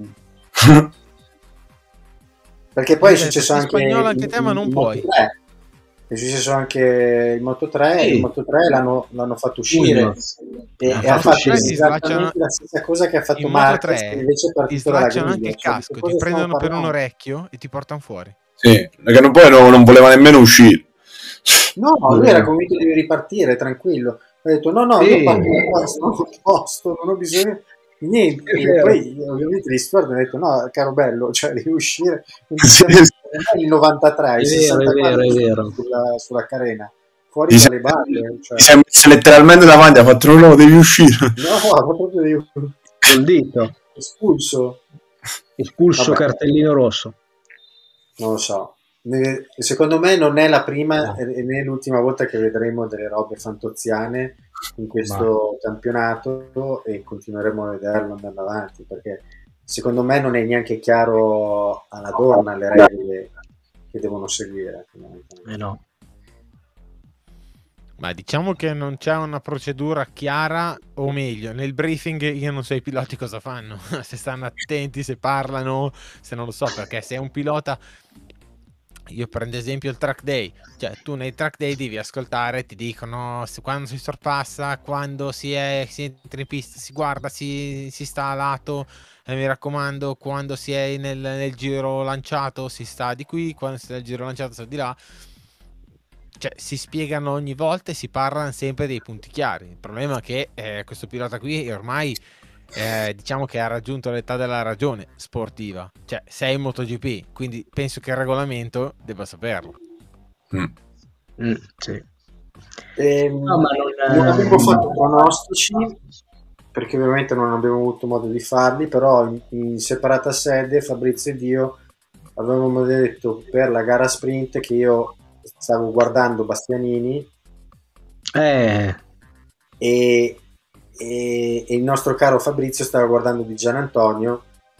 Perché poi è Gli hanno detto, successo sei anche spagnolo in, anche te, ma in, non in Moto puoi. tre. È successo anche in Moto tre, e in Sì. Moto tre l'hanno, l'hanno fatto uscire Munoz. e, Ha e ha fatto fatto tre uscire. ti slacciano esattamente la stessa cosa che ha fatto in Moto Marquez, che tre, invece è ti partito dalla slacciano anche griglia. il Cioè, di che casco, ti cosa stiamo prendono per un parlando? orecchio e ti portano fuori. Sì, perché poi no- non voleva nemmeno uscire. No, lui era convinto di ripartire, tranquillo. Ha detto no, no, io Sì. parto da qua, sono a posto, non ho bisogno di niente. È E vero. poi ovviamente gli steward hanno detto no, caro bello, cioè devi uscire. Non Sì, siamo nel novantatré, È ai vero, è vero, è sessantaquattro vero. sulla, sulla carena, fuori Gli si dalle è, balle. Cioè. gli si è messo letteralmente davanti, ha fatto no, no, devi uscire. No, ma proprio devi Col dito. espulso. Espulso Vabbè, cartellino rosso. non lo so. Ne- Secondo me non è la prima No. e né l'ultima volta che vedremo delle robe fantoziane in questo campionato e continueremo a vederlo andando avanti perché secondo me non è neanche chiaro alla donna le regole che devono seguire. Eh no. Ma diciamo che non c'è una procedura chiara, o meglio, nel briefing io non so i piloti cosa fanno, se stanno attenti, se parlano, se non lo so, perché se è un pilota, io prendo esempio il track day, cioè tu nei track day devi ascoltare, ti dicono se- quando si sorpassa, quando si, è, si entra in pista, si guarda, si, si sta a lato, e mi raccomando, quando si è nel, nel giro lanciato si sta di qui, quando si è nel giro lanciato si sta di là. Cioè, si spiegano ogni volta e si parlano sempre dei punti chiari. Il problema è che eh, questo pilota qui ormai eh, diciamo che ha raggiunto l'età della ragione sportiva. Cioè, sei in MotoGP, quindi penso che il regolamento debba saperlo. Mm. Mm, sì. Ehm, No, ma non, non abbiamo ehm, fatto pronostici perché ovviamente non abbiamo avuto modo di farli, però in, in separata sede Fabrizio ed io avevamo detto per la gara sprint che io stavo guardando Bastianini Eh, e, e, e il nostro caro Fabrizio stava guardando di Gianantonio.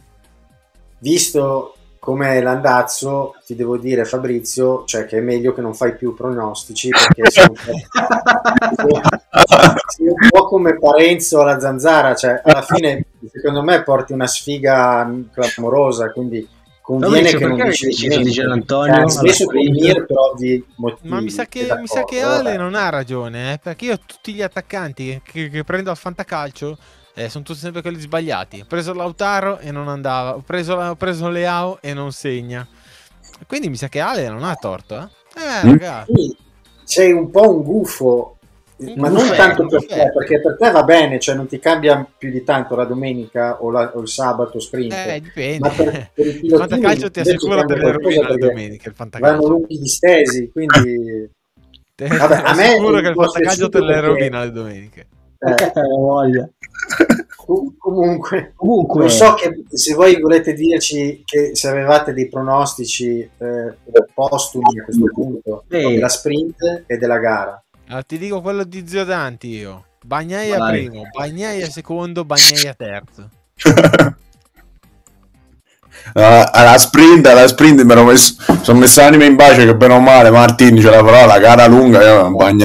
Visto come l'andazzo, ti devo dire, Fabrizio, cioè che è meglio che non fai più pronostici, perché sei un po', sei un po' come Parenzo alla Zanzara, cioè alla fine secondo me porti una sfiga clamorosa, quindi conviene Fabrizio, che non perché hai dici deciso di Gianantonio? eh, spesso con Mir per ovvi motivi. Ma mi sa che, D'accordo, mi sa che vabbè. Ale non ha ragione, eh, perché io tutti gli attaccanti che, che prendo al fantacalcio eh, sono tutti sempre quelli sbagliati. Ho preso Lautaro e non andava, ho preso, ho preso Leao e non segna. Quindi mi sa che Ale non ha torto, eh? Eh, Mm. ragazzi. Sì, sei un po' un gufo, Un ma non gufo, tanto un per gufo. te, perché per te va bene, cioè non ti cambia più di tanto la domenica o, la- o il sabato sprint. Eh, dipende. Ma per, per i Il pilotini fantacalcio ti invece assicura cambia te le qualcosa rovina le perché domeniche. Il vanno fantacalcio. lunghi distesi, quindi Te, vabbè, ti a me assicuro è che un il po' fantacalcio te spiaciuto le perché rovina le domeniche. eh, voglia. Com- comunque, Comunque, non so che se voi volete dirci che se avevate dei pronostici eh, postumi a questo punto Beh. della sprint e della gara. Allora, ti dico quello di Zio Danti io. Bagnaia Vai. primo, Bagnaia secondo, Bagnaia terzo. Uh, alla sprint, alla sprint mi ero messo, sono messo anime in pace che bene o male Martin ce la farà, la gara lunga io non bagno.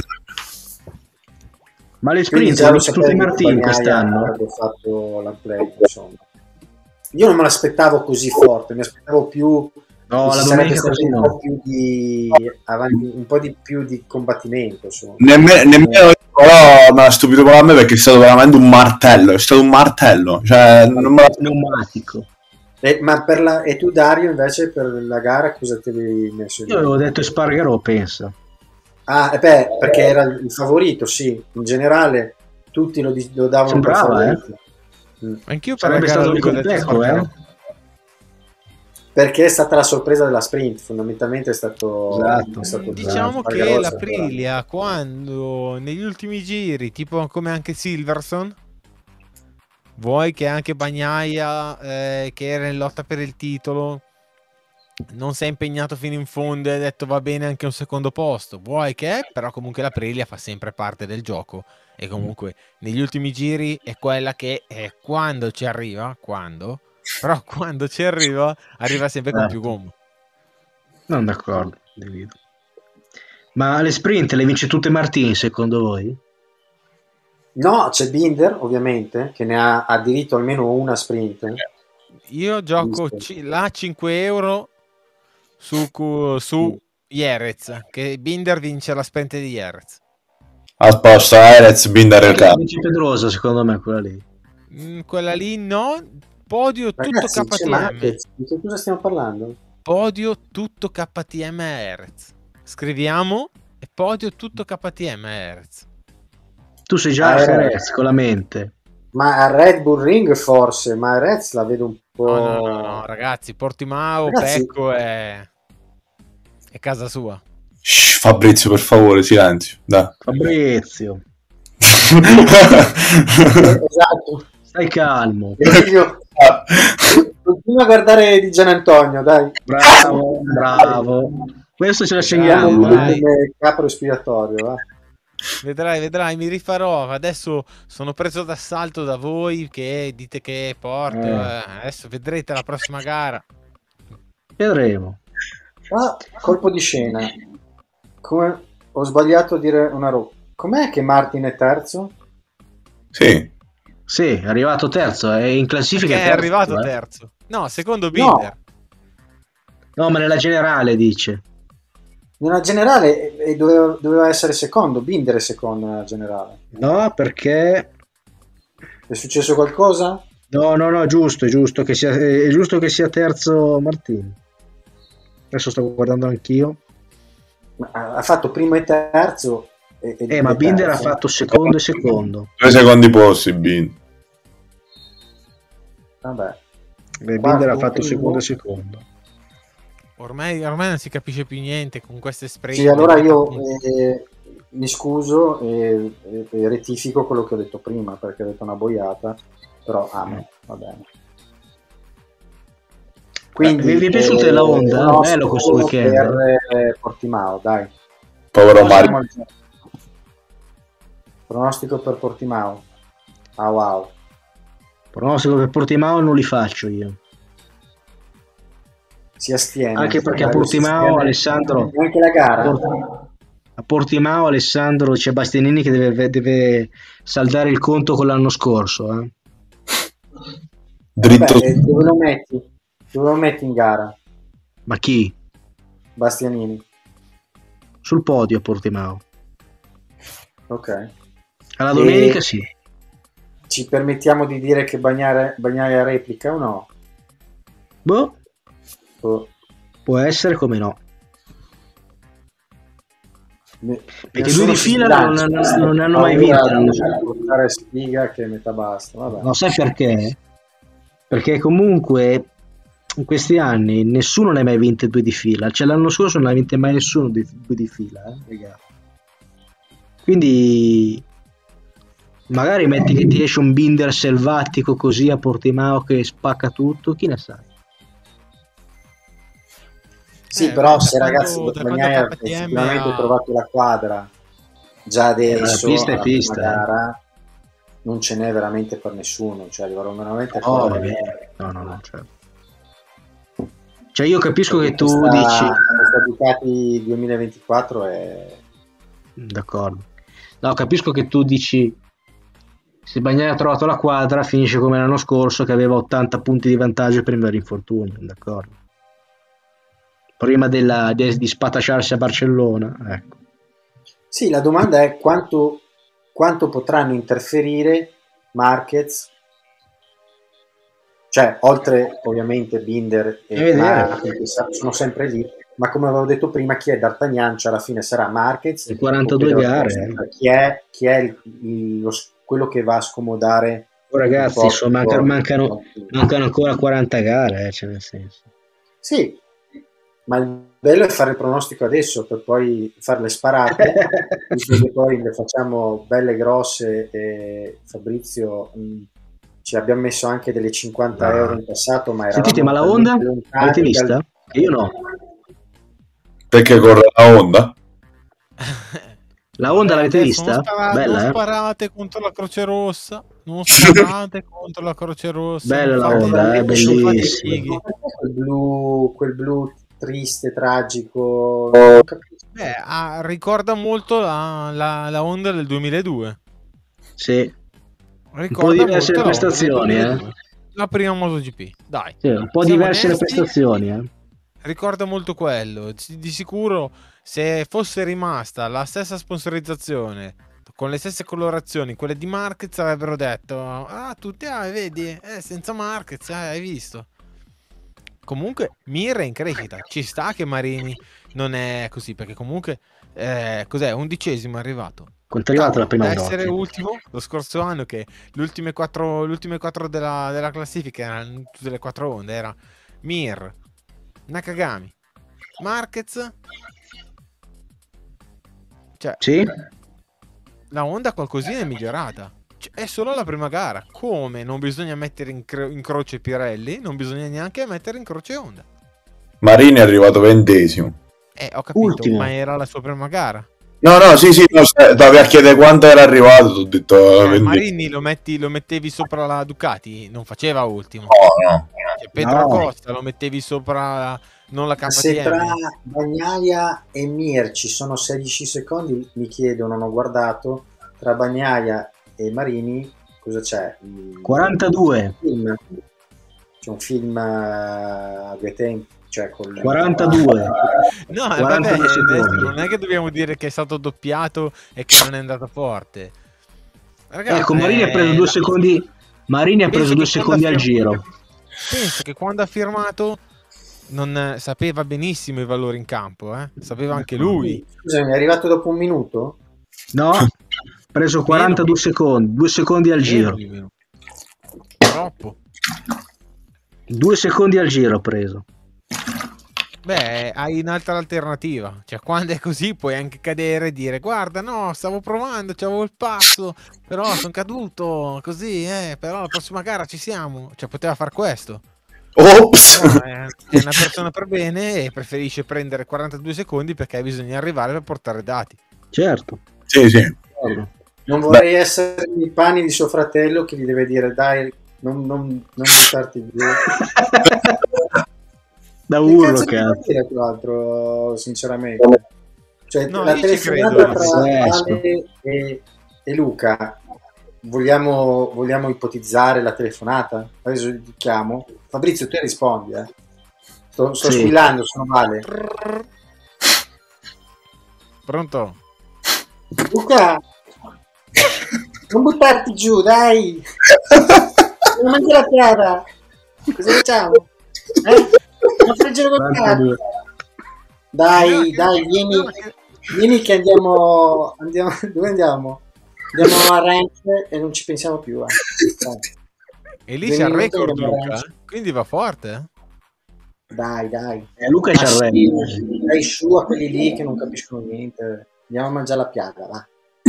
ma le Quindi sprint già le lo vince tutte sapevi che Martin Bagnaia quest'anno? avrebbe fatto la play, insomma. Io non me l'aspettavo così forte, mi aspettavo più No, che la ci sarebbe domenica stato così un no. po' più di avanti, un po' di più di combattimento, insomma. Nemmeno, nemmeno io, però mi ha stupito per me perché è stato veramente un martello, è stato un martello, cioè non me la... Pneumatico. E, ma per la, e tu Dario invece per la gara cosa ti avevi messo? Io avevo detto Espargarò, pensa. Ah, e beh, perché era il favorito, sì, in generale tutti lo, di- lo davano Sembrava, per favorito. Mm. Anch'io per Sarebbe la gara stato il lunga ho detto completo, Spargarò. eh? Perché è stata la sorpresa della sprint, fondamentalmente è stato, Esatto. è stato Diciamo Spargarò, che è la stato- Aprilia, quando negli ultimi giri, tipo come anche Silverson, vuoi che anche Bagnaia, eh, che era in lotta per il titolo, non si è impegnato fino in fondo e ha detto va bene anche un secondo posto, vuoi che, però comunque la Aprilia fa sempre parte del gioco e comunque negli ultimi giri è quella che eh, quando ci arriva, quando, però quando ci arriva, arriva sempre con più Certo. gomme. Non d'accordo, condivido. Ma le sprint le vince tutte Martin, secondo voi? No, c'è Binder, ovviamente, che ne ha, ha diritto almeno una sprint. Io gioco Visto. ci- là cinque euro su, cu- su Jerez, che Binder vince la sprint di Jerez. Al posto Erez, Binder il Perché la capo. vince Pedrosa, secondo me, quella lì. Mm, quella lì no, podio tutto Ragazzi, c'è K T M. Marquez, di che cosa stiamo parlando? Podio tutto K T M a Erez. Scriviamo e podio tutto K T M a Erez. Tu sei già Ah, a eh. Jerez con la mente. Ma a Red Bull Ring forse, ma a Reds la vedo un po'... No, no, no, no, ragazzi, Portimao, Ragazzi- Pecco è... è casa sua. Shh, Fabrizio, per favore, silenzio. Dai. Fabrizio, Esatto. stai calmo. Emilio, continua a guardare di Gianantonio, dai. Bravo, bravo. Questo ce la Siamo segniamo. Dai, lui dai. come capo respiratorio, va. Vedrai, vedrai, mi rifarò. Adesso sono preso d'assalto da voi che dite che porto. Eh. eh, Adesso vedrete la prossima gara. Vedremo. Ah, colpo di scena. Come ho sbagliato a dire una roba. Com'è che Martin è terzo? Sì. Sì, è arrivato terzo, è in classifica. Che è terzo, arrivato eh. terzo. No, secondo Binder. No, ma nella generale dice. Nella generale eh, doveva, doveva essere secondo, Binder è secondo nella generale. No, perché... È successo qualcosa? No, no, no, giusto, è giusto che sia, è giusto che sia terzo Martin. Adesso sto guardando anch'io. Ma ha ha fatto primo e terzo. E, e- Eh, ma e Binder ha terzo. fatto secondo e secondo. Due secondi posti, Bin. Vabbè. Beh, Quarto, Binder ha fatto primo. secondo e secondo. Ormai, ormai non si capisce più niente con queste sprint. Sì, allora io eh, mi scuso e, e- e rettifico quello che ho detto prima perché ho detto una boiata, però amen, va bene. Quindi Eh, vi è piaciuta la Honda? pronostico Bello questo weekend. per eh, Portimao, dai. Povero Passiamo Mario. al- Pronostico per Portimao. Ah, wow. Pronostico per Portimao non li faccio io. Si astiene. Anche perché a Mario si Portimao astiene. Alessandro Anche la gara. Port- a Portimao Alessandro c'è Bastianini che deve, deve saldare il conto con l'anno scorso, eh. Dritto Vabbè, eh, dove lo metti? Dove lo metti in gara? Ma chi? Bastianini. Sul podio a Portimao. Ok. Alla domenica E sì. ci permettiamo di dire che Bagnaia, Bagnaia replica o no? Boh, O- può essere, come no. ne- Perché nessuno due di si fila sbilancia, non, non- non hanno mai paura vinto l'anno di scorso. portare sfiga che metà basta. Vabbè. No, sai perché? Perché comunque in questi anni nessuno ne ha mai vinte due di fila. Cioè l'anno scorso non ne ha vinte mai nessuno di, due di fila, eh, raga. Quindi magari metti che ti esce un Binder selvatico così a Portimao che spacca tutto, chi ne sa? Sì, Eh, però da se quando- ragazzi da quando Bagnaia K T M effettivamente ha- trovato la quadra già adesso, La pista è alla prima pista, eh. gara, non ce n'è veramente per nessuno, cioè arrivarono veramente Oh, fuori. vabbè. No, no, no, certo. Cioè io capisco che tu questa, dici questa Ducati duemilaventiquattro è d'accordo. No, capisco che tu dici se Bagnaia ha trovato la quadra finisce come l'anno scorso che aveva ottanta punti di vantaggio prima dell'infortunio, d'accordo. Prima della, di, di spatacciarsi a Barcellona, ecco. Sì, la domanda è quanto, quanto potranno interferire Marquez, cioè oltre ovviamente Binder E e vedere. Marquez che sa- sono sempre lì, ma come avevo detto prima, chi è D'Artagnan, cioè alla fine sarà Marquez Le quarantadue o Pedro gare, Acosta? eh. Chi è, chi è il- il- lo s- quello che va a scomodare Oh, ragazzi, il insomma, manca- porto? mancano, mancano ancora quaranta gare, eh, cioè nel senso. Sì, ma il bello è fare il pronostico adesso per poi fare le sparate, visto che poi le facciamo belle grosse e Fabrizio mh, ci abbiamo messo anche delle cinquanta No. euro in passato, ma eravamo Sentite, ma la talmente Honda lontani l'avete dal- vista? Io no. perché corre la Honda. La Honda l'avete adesso vista? Non, spara- Bella, non eh? sparate contro la Croce Rossa. Non sparate contro la Croce Rossa. Bella non la fate- Honda, eh, non fate i bellissima. fighi. quel blu, quel blu triste, tragico. Oh. Beh, ah, ricorda molto la, la, la Honda del duemiladue. Sì, Ricorda diverse molto le la Honda del prestazioni, eh. duemiladue. La prima MotoGP, dai. sì, un po' Siamo diverse le onesti? prestazioni, eh. Ricorda molto quello. Di di sicuro, se fosse rimasta la stessa sponsorizzazione con le stesse colorazioni, quelle di Marquez, avrebbero detto: ah, tutti, ah, vedi, eh, senza Marquez, eh, hai visto. Comunque, Mir è in crescita. Ci sta che Marini non è così, perché comunque, eh, cos'è? Undicesimo è arrivato. Quanto è arrivato la prima Da essere volta? ultimo lo scorso anno, che le ultime quattro, le ultime quattro della, della classifica erano tutte le quattro onde, era Mir, Nakagami, Marquez. Cioè, Sì? la Honda qualcosina è migliorata. Cioè, è solo la prima gara. Come non bisogna mettere in, cro- in croce Pirelli, non bisogna neanche mettere in croce Honda. Marini è arrivato ventesimo. Eh, ho capito, Ultimo. ma era la sua prima gara. No, no, sì, sì, no, stavi a chiedere quanto era arrivato, ho detto Eh, ventesimo. Marini lo, metti, lo mettevi sopra la Ducati, non faceva ultimo. No, no. Cioè, Pedro No. Acosta lo mettevi sopra, non la Se tra K T M. Bagnaia e Mir ci sono sedici secondi, mi chiedo, non ho guardato, tra Bagnaia e Marini cosa c'è? Il- quarantadue. film. C'è un film eh, a due tempi, cioè con quarantadue. No, eh, quarantadue vabbè, secondi. adesso non è che dobbiamo dire che è stato doppiato e che non è andato forte. Ragazzi, Ecco, Marini ha preso eh, due la- secondi. Marini ha penso preso due che quando secondi ha al firmato- giro. Penso che quando ha firmato non eh, sapeva benissimo i valori in campo, eh? Sapeva anche lui. Scusami, è arrivato dopo un minuto? No, ha preso quarantadue secondi, due secondi al giro. Meno di meno. Troppo. Due secondi al giro ha preso. Beh, hai un'altra alternativa. Cioè, quando è così puoi anche cadere e dire: guarda, no, stavo provando, c'avevo il passo, però sono caduto così, eh, però la prossima gara ci siamo. Cioè, poteva far questo. Ops! Però è, è una persona per bene e preferisce prendere quarantadue secondi perché bisogna arrivare per portare dati. Certo. Sì, sì. non vorrei Beh. essere nei panni di suo fratello che gli deve dire dai, non, non, non buttarti giù. Da urlo, che dire quell'altro, sinceramente. Cioè, no, la telefonata tra Ale e, e Luca, vogliamo, vogliamo ipotizzare la telefonata? Adesso ti chiamo. Fabrizio, te rispondi, eh. Sto, sto sì. squillando, sono male. Pronto? Luca, non buttarti giù, dai. Non mangi la chiara. Cosa facciamo? Eh? Una friggere con te. Dai, dai, vieni, vieni che andiamo, andiamo, dove andiamo? Andiamo a ranch e non ci pensiamo più. Eh. E lì c'è il record, Luca, quindi va forte. Dai, dai. Eh, Luca c'è il record. Dai su a quelli lì che non capiscono niente. Andiamo a mangiare la piaga, va.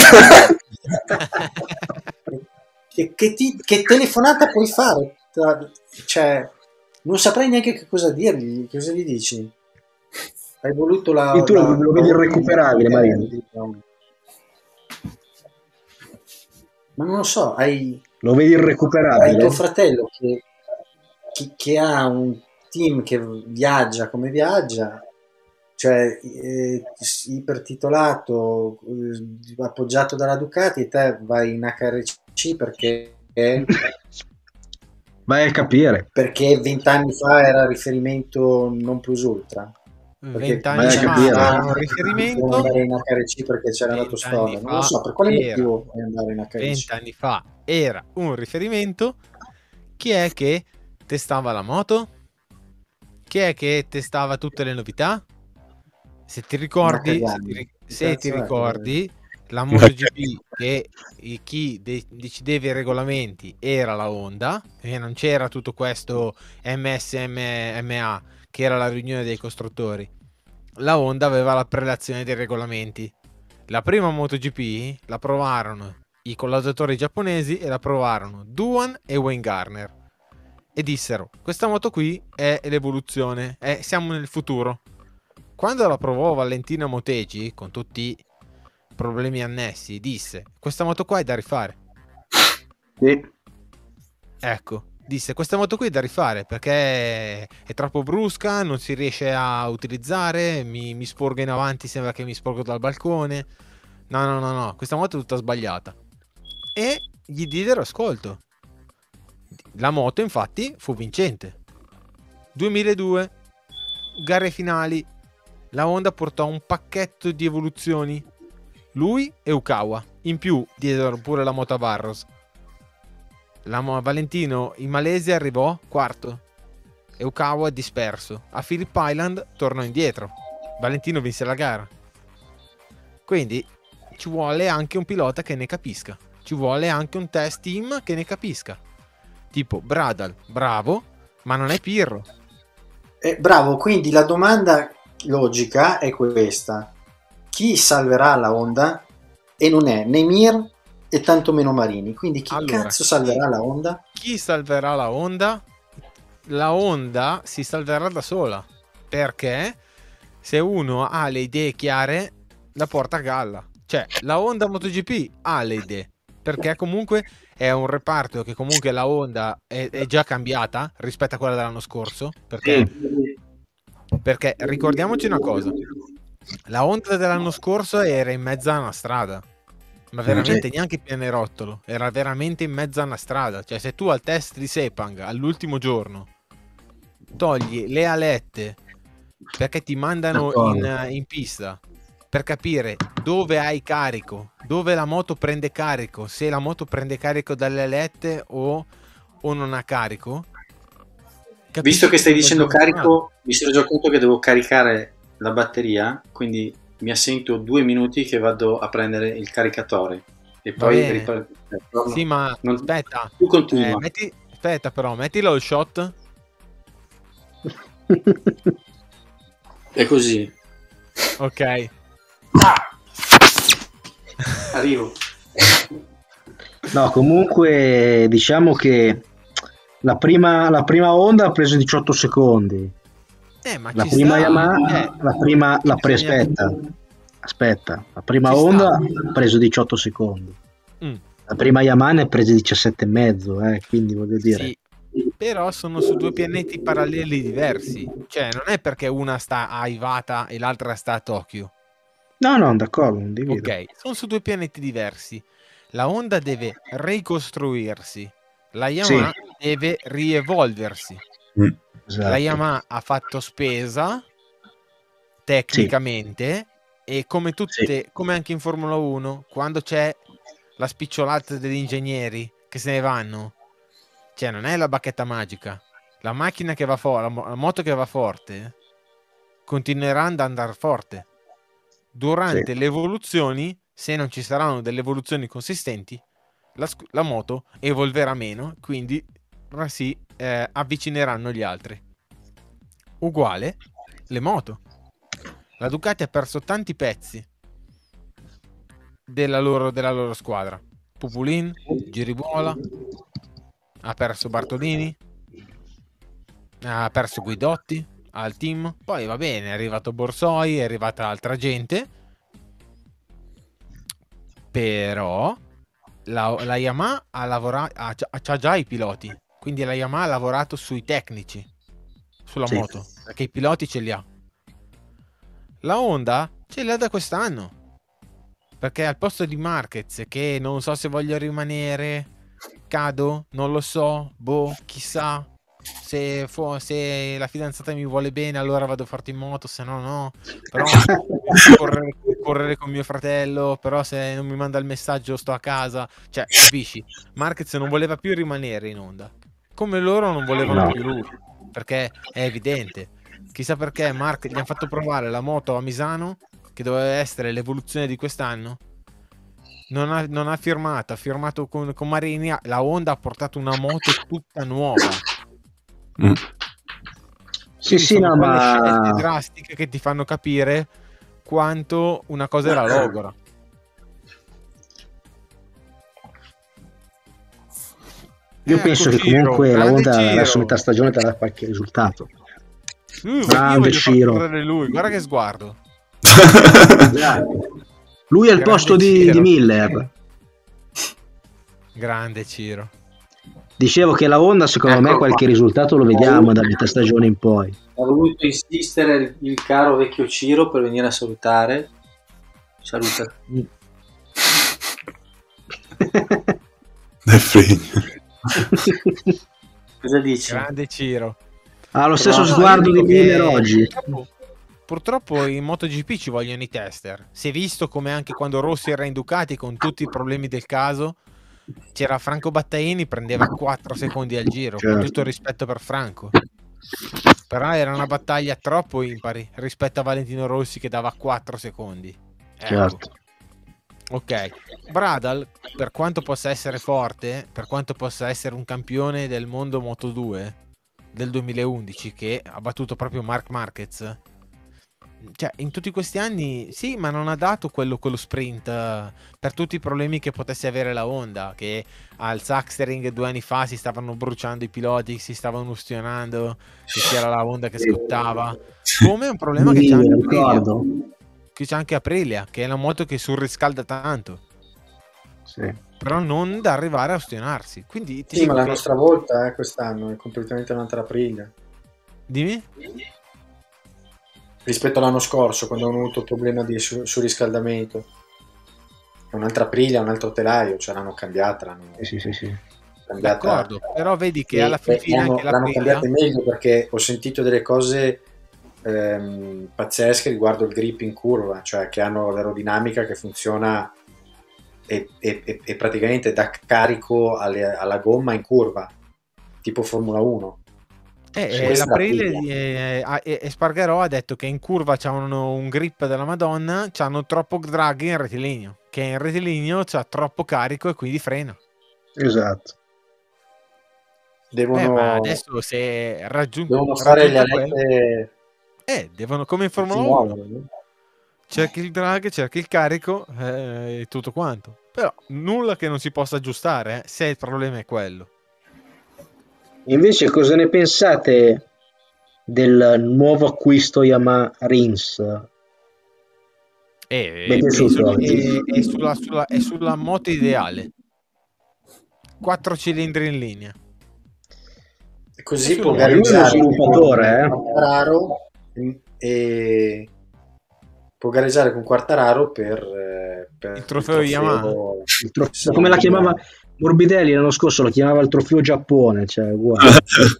che, che, ti, che telefonata puoi fare? Cioè, non saprei neanche che cosa dirgli. Che cosa gli dici? Hai voluto la... E tu la, lo, lo vedi irrecuperabile, Maria. Ma non lo so, hai... Lo vedi irrecuperabile? Hai tuo fratello che, che, che ha un team che viaggia come viaggia, cioè eh, ipertitolato, eh, appoggiato dalla Ducati, e te vai in H R C perché... Vai a capire. Perché vent'anni fa era riferimento non plus ultra. Vent'anni fa era un riferimento. Andare in H R C perché c'era la tua storia. Non lo so, per quale motivo vuoi andare in H R C? Vent'anni fa era un riferimento. Chi è che testava la moto? Chi è che testava tutte le novità? Se ti ricordi, se ti, se ti ricordi, la MotoGP che chi de- decideva i regolamenti era la Honda, e non c'era tutto questo M S M A che era la riunione dei costruttori. La Honda aveva la prelazione dei regolamenti. La prima MotoGP la provarono i collaudatori giapponesi e la provarono Duan e Wayne Gardner e dissero: questa moto qui è l'evoluzione, è, siamo nel futuro. Quando la provò Valentino Motegi, con tutti i problemi annessi, disse: questa moto qua è da rifare. Sì. Ecco, disse: questa moto qui è da rifare perché è troppo brusca, non si riesce a utilizzare, mi, mi sporgo in avanti, sembra che mi sporgo dal balcone. No, no, no, no, questa moto è tutta sbagliata. E gli diedero ascolto. La moto infatti fu vincente. duemiladue, gare finali. La Honda portò un pacchetto di evoluzioni. Lui e Ukawa. In più diedero pure la moto a Barros. La Valentino in Malesia arrivò quarto e Ukawa disperso. A Phillip Island tornò indietro. Valentino vinse la gara. Quindi ci vuole anche un pilota che ne capisca. Ci vuole anche un test team che ne capisca. Tipo Bradal, bravo, ma non è Pirro. Eh, bravo, quindi la domanda logica è questa: chi salverà la Honda? E non è né Mir e tantomeno Marini. Quindi chi allora, cazzo salverà la Honda? Chi salverà la Honda? La Honda si salverà da sola, perché se uno ha le idee chiare la porta a galla. Cioè la Honda MotoGP ha le idee, perché comunque è un reparto che comunque la Honda è, è già cambiata rispetto a quella dell'anno scorso, perché, perché ricordiamoci una cosa: la Honda dell'anno scorso era in mezzo a una strada, ma veramente neanche pianerottolo, era veramente in mezzo a una strada. Cioè se tu al test di Sepang all'ultimo giorno togli le alette perché ti mandano in, in pista per capire dove hai carico, dove la moto prende carico, se la moto prende carico dalle alette o, o non ha carico. Capisci? Visto che stai dicendo carico, mi sono già conto che devo caricare la batteria, quindi mi assento due minuti che vado a prendere il caricatore e poi riparto. Sì, ma non... aspetta, tu continua. Eh, metti... aspetta però, mettilo al shot. È così. Ok. Ah! Arrivo. No, comunque diciamo che la prima, la prima Honda ha preso diciotto secondi. Eh, ma la prima sta. Yamaha, eh, la prima, la pre, aspetta, aspetta, la prima ci Honda sta. ha preso diciotto secondi. Mm. La prima Yamaha ne ha prese diciassette e mezzo, eh, quindi voglio dire. Sì, però sono su due pianeti paralleli diversi. Cioè, non è perché una sta a Iwata e l'altra sta a Tokyo. No, no, d'accordo, non divido. Ok, sono su due pianeti diversi. La Honda deve ricostruirsi, la Yamaha deve rievolversi. Mm. Esatto. La Yamaha ha fatto spesa tecnicamente e come tutte, Sì. come anche in Formula uno, quando c'è la spicciolata degli ingegneri che se ne vanno, cioè non è la bacchetta magica. La macchina che va forte, la, mo- la moto che va forte continuerà ad andare forte. Durante Sì. le evoluzioni, se non ci saranno delle evoluzioni consistenti, la, sc- la moto evolverà meno, quindi ora si eh, avvicineranno gli altri. Uguale le moto. La Ducati ha perso tanti pezzi della loro, della loro squadra. Pupulin, Giribuola, ha perso Bartolini, ha perso Guidotti al team. Poi va bene, è arrivato Borsoi, è arrivata altra gente. Però la, la Yamaha ha lavorato, ha, già- c'ha già i piloti. Quindi la Yamaha ha lavorato sui tecnici, sulla Sì. moto, perché i piloti ce li ha. La Honda ce li ha da quest'anno. Perché al posto di Marquez, che non so se voglio rimanere, cado, non lo so, boh, chissà. Se, fu- se la fidanzata mi vuole bene, allora vado forte in moto, se no, no. Però devo correre, correre con mio fratello. Però se non mi manda il messaggio, sto a casa. Cioè, capisci? Marquez non voleva più rimanere in Honda, come loro non volevano No. più lui, perché è evidente. Chissà perché Mark gli hanno fatto provare la moto a Misano, che doveva essere l'evoluzione di quest'anno. Non ha, non ha firmato, ha firmato con, con Marini. La Honda ha portato una moto tutta nuova. Mm. Sì, Quindi sì, sono no, quelle scelte ma drastiche che ti fanno capire quanto una cosa era logora. io Ecco, penso che Ciro, comunque la grande Honda Ciro. verso metà stagione darà qualche risultato. Uh, io Grande voglio far Ciro. correre lui, guarda che sguardo. Lui è al Grande posto di, Ciro. di Miller. Grande Ciro. Dicevo che la Honda secondo Ecco me qualche qua. risultato lo vediamo da metà stagione in poi. Ha voluto insistere il caro vecchio Ciro per venire a salutare. Saluta. È fregno. Cosa dici? Grande Ciro. Ha lo stesso No, no, sguardo io di dico Miller che oggi. Purtroppo, purtroppo in MotoGP ci vogliono i tester. Si è visto come anche quando Rossi era in Ducati con tutti i problemi del caso, c'era Franco Battaini, prendeva quattro secondi al giro, con Certo. tutto il rispetto per Franco. Però era una battaglia troppo impari rispetto a Valentino Rossi che dava quattro secondi. Ecco. Certo. Ok, Bradal, per quanto possa essere forte, per quanto possa essere un campione del mondo Moto due del duemilaundici che ha battuto proprio Marc Marquez, cioè in tutti questi anni sì, ma non ha dato quello, quello sprint eh, per tutti i problemi che potesse avere la Honda, che al Sachsenring due anni fa si stavano bruciando i piloti, si stavano ustionando, che c'era la Honda che scottava, come è un problema che c'è Sì, anche mi Aprilia, ricordo. che c'è anche Aprilia, che è una moto che surriscalda tanto, Sì. però non da arrivare a ustionarsi. Quindi ti Sì, ma dico l'hanno che... stravolta eh, quest'anno, è completamente un'altra Aprilia. Dimmi? Rispetto all'anno scorso, quando hanno avuto il problema di su- surriscaldamento. È un'altra Aprilia, un altro telaio, ce l'hanno cambiata, l'hanno Sì, sì, sì. cambiata. D'accordo, però vedi che E- alla fin e fine l'hanno, anche l'hanno l'Aprilia... cambiata meglio perché ho sentito delle cose ehm, pazzesche riguardo il grip in curva, cioè che hanno l'aerodinamica che funziona e, e- e- e praticamente dà carico alle- alla gomma in curva, tipo Formula uno. Eh, Sì, eh, questa è l'Aprilia l'Aprilia. eh, ha- e Espargarò ha detto che in curva c'hanno un grip della Madonna, c'hanno troppo drag in rettilineo, che in rettilineo c'ha troppo carico e quindi frena. Esatto. Eh, ma Devono, adesso se raggiun- devono fare le raggiunto quello, alette eh, devono come in che si Formula uno, muovono, no? cerchi il drag, cerchi il carico eh, e tutto quanto. Però nulla che non si possa aggiustare, eh, se il problema è quello. Invece cosa ne pensate del nuovo acquisto Yamaha Rins? E, Mi è e piaciuto. penso che è sulla, sulla- è sulla moto ideale. Quattro cilindri in linea. E così È può sulla- Lui è uno gareggiare sviluppatore, eh. con Quartararo e, e può gareggiare con Quartararo per, eh, per Il trofeo Yamaha. Il trofeo, come la chiamava Morbidelli l'anno scorso, lo chiamava il trofeo Giappone, cioè uguale.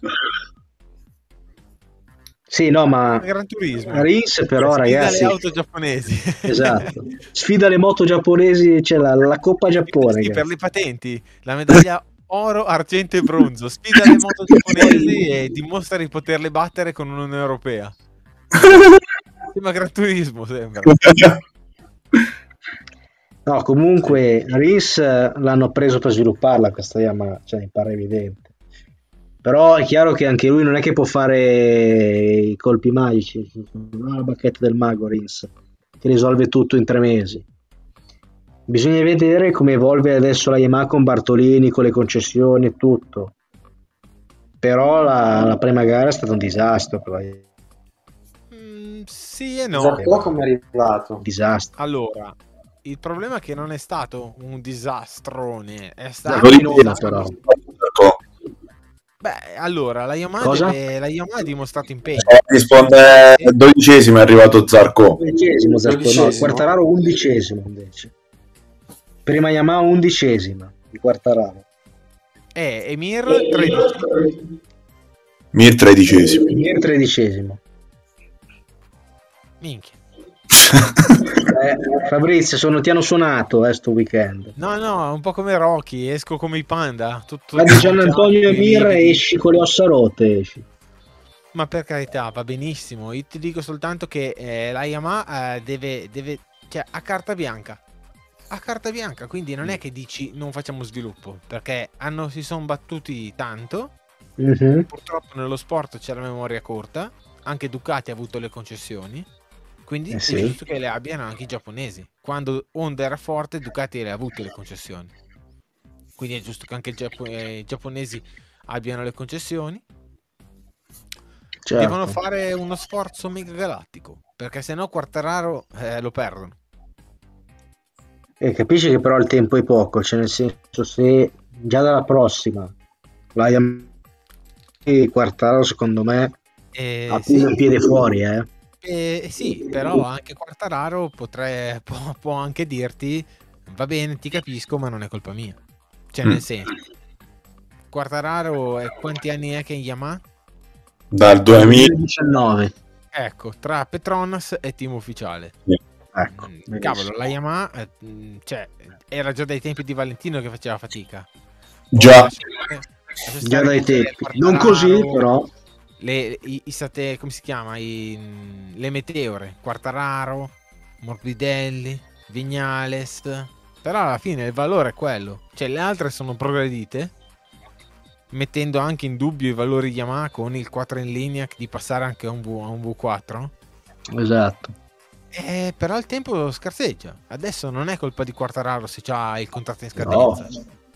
Sì, no, ma Gran Turismo. Rins però, Sfida ragazzi, le auto giapponesi. esatto, sfida le moto giapponesi, c'è la, la Coppa Giappone, Sì, per ragazzi. le patenti, la medaglia oro, argento e bronzo. Sfida le moto giapponesi e dimostra di poterle battere con un'Unione Europea. Sembra Gran Turismo, sembra. No, comunque Rins l'hanno preso per svilupparla questa Yamaha, cioè mi pare evidente. Però è chiaro che anche lui non è che può fare i colpi magici, non ha la bacchetta del mago Rins, che risolve tutto in tre mesi. Bisogna vedere come evolve adesso la Yamaha con Bartolini, con le concessioni e tutto. Però la, la prima gara è stata un disastro. Per la... Mm, sì e no. Zarco come è arrivato? Un disastro. Allora, il problema è che non è stato un disastrone, è Dai, stato... poi no, però. Beh, allora, la Yamaha, Cosa? deve, la Yamaha ha dimostrato impegno. Risponde dodicesimo, è arrivato Zarco. Undicesimo, Zarco, no, Dodicesimo. Quartararo undicesimo invece. Prima Yamaha undicesima di Quartararo. E Emir tredici. Mir tredicesimo. Mir tredicesimo. Minchia. Eh, Fabrizio, sono, ti hanno suonato eh, sto weekend. No, no, un po' come Rocky, esco come i panda. Tutto Ma di Gian Antonio e Mir lividi. esci con le ossa rotte, esci. Ma per carità, va benissimo. Io ti dico soltanto che eh, la Yamaha eh, deve, deve, cioè, a carta bianca. A carta bianca, quindi non è che dici non facciamo sviluppo, perché hanno, si sono battuti tanto. Mhm. Purtroppo nello sport c'è la memoria corta, anche Ducati ha avuto le concessioni, quindi Eh è sì. giusto che le abbiano anche i giapponesi. Quando Honda era forte, Ducati le ha avute le concessioni, quindi è giusto che anche i, giappo- eh, i giapponesi abbiano le concessioni. Certo. Devono fare uno sforzo mega galattico, perché sennò Quartararo eh, lo perdono. E capisci che però il tempo è poco, cioè nel senso, se già dalla prossima la Yamaha e Quartararo secondo me Eh, ha sì, più un piede fuori, eh. eh, sì, però anche Quartararo potre- può, può anche dirti va bene, ti capisco, ma non è colpa mia. Cioè, nel Mm. senso, Quartararo, eh, quanti anni è che è in Yamaha? Dal duemila. duemiladiciannove. Ecco, tra Petronas e team ufficiale. Ecco, Mm, benissimo. Cavolo, la Yamaha, eh, mm, cioè, era già dai tempi di Valentino che faceva fatica. Già. Lascia stare- lascia Già stare dai che c'è tempi, non così Quartararo, però. le, i, i state, come si chiama? I, mm, le meteore, Quartararo, Morbidelli, Vignales. Però alla fine il valore è quello. Cioè, le altre sono progredite, mettendo anche in dubbio i valori Yamaha con il quattro in linea di passare anche a un, v, a un V quattro. Esatto. Eh, però il tempo scarseggia. Adesso non è colpa di Quartararo se c'ha il contratto in scadenza.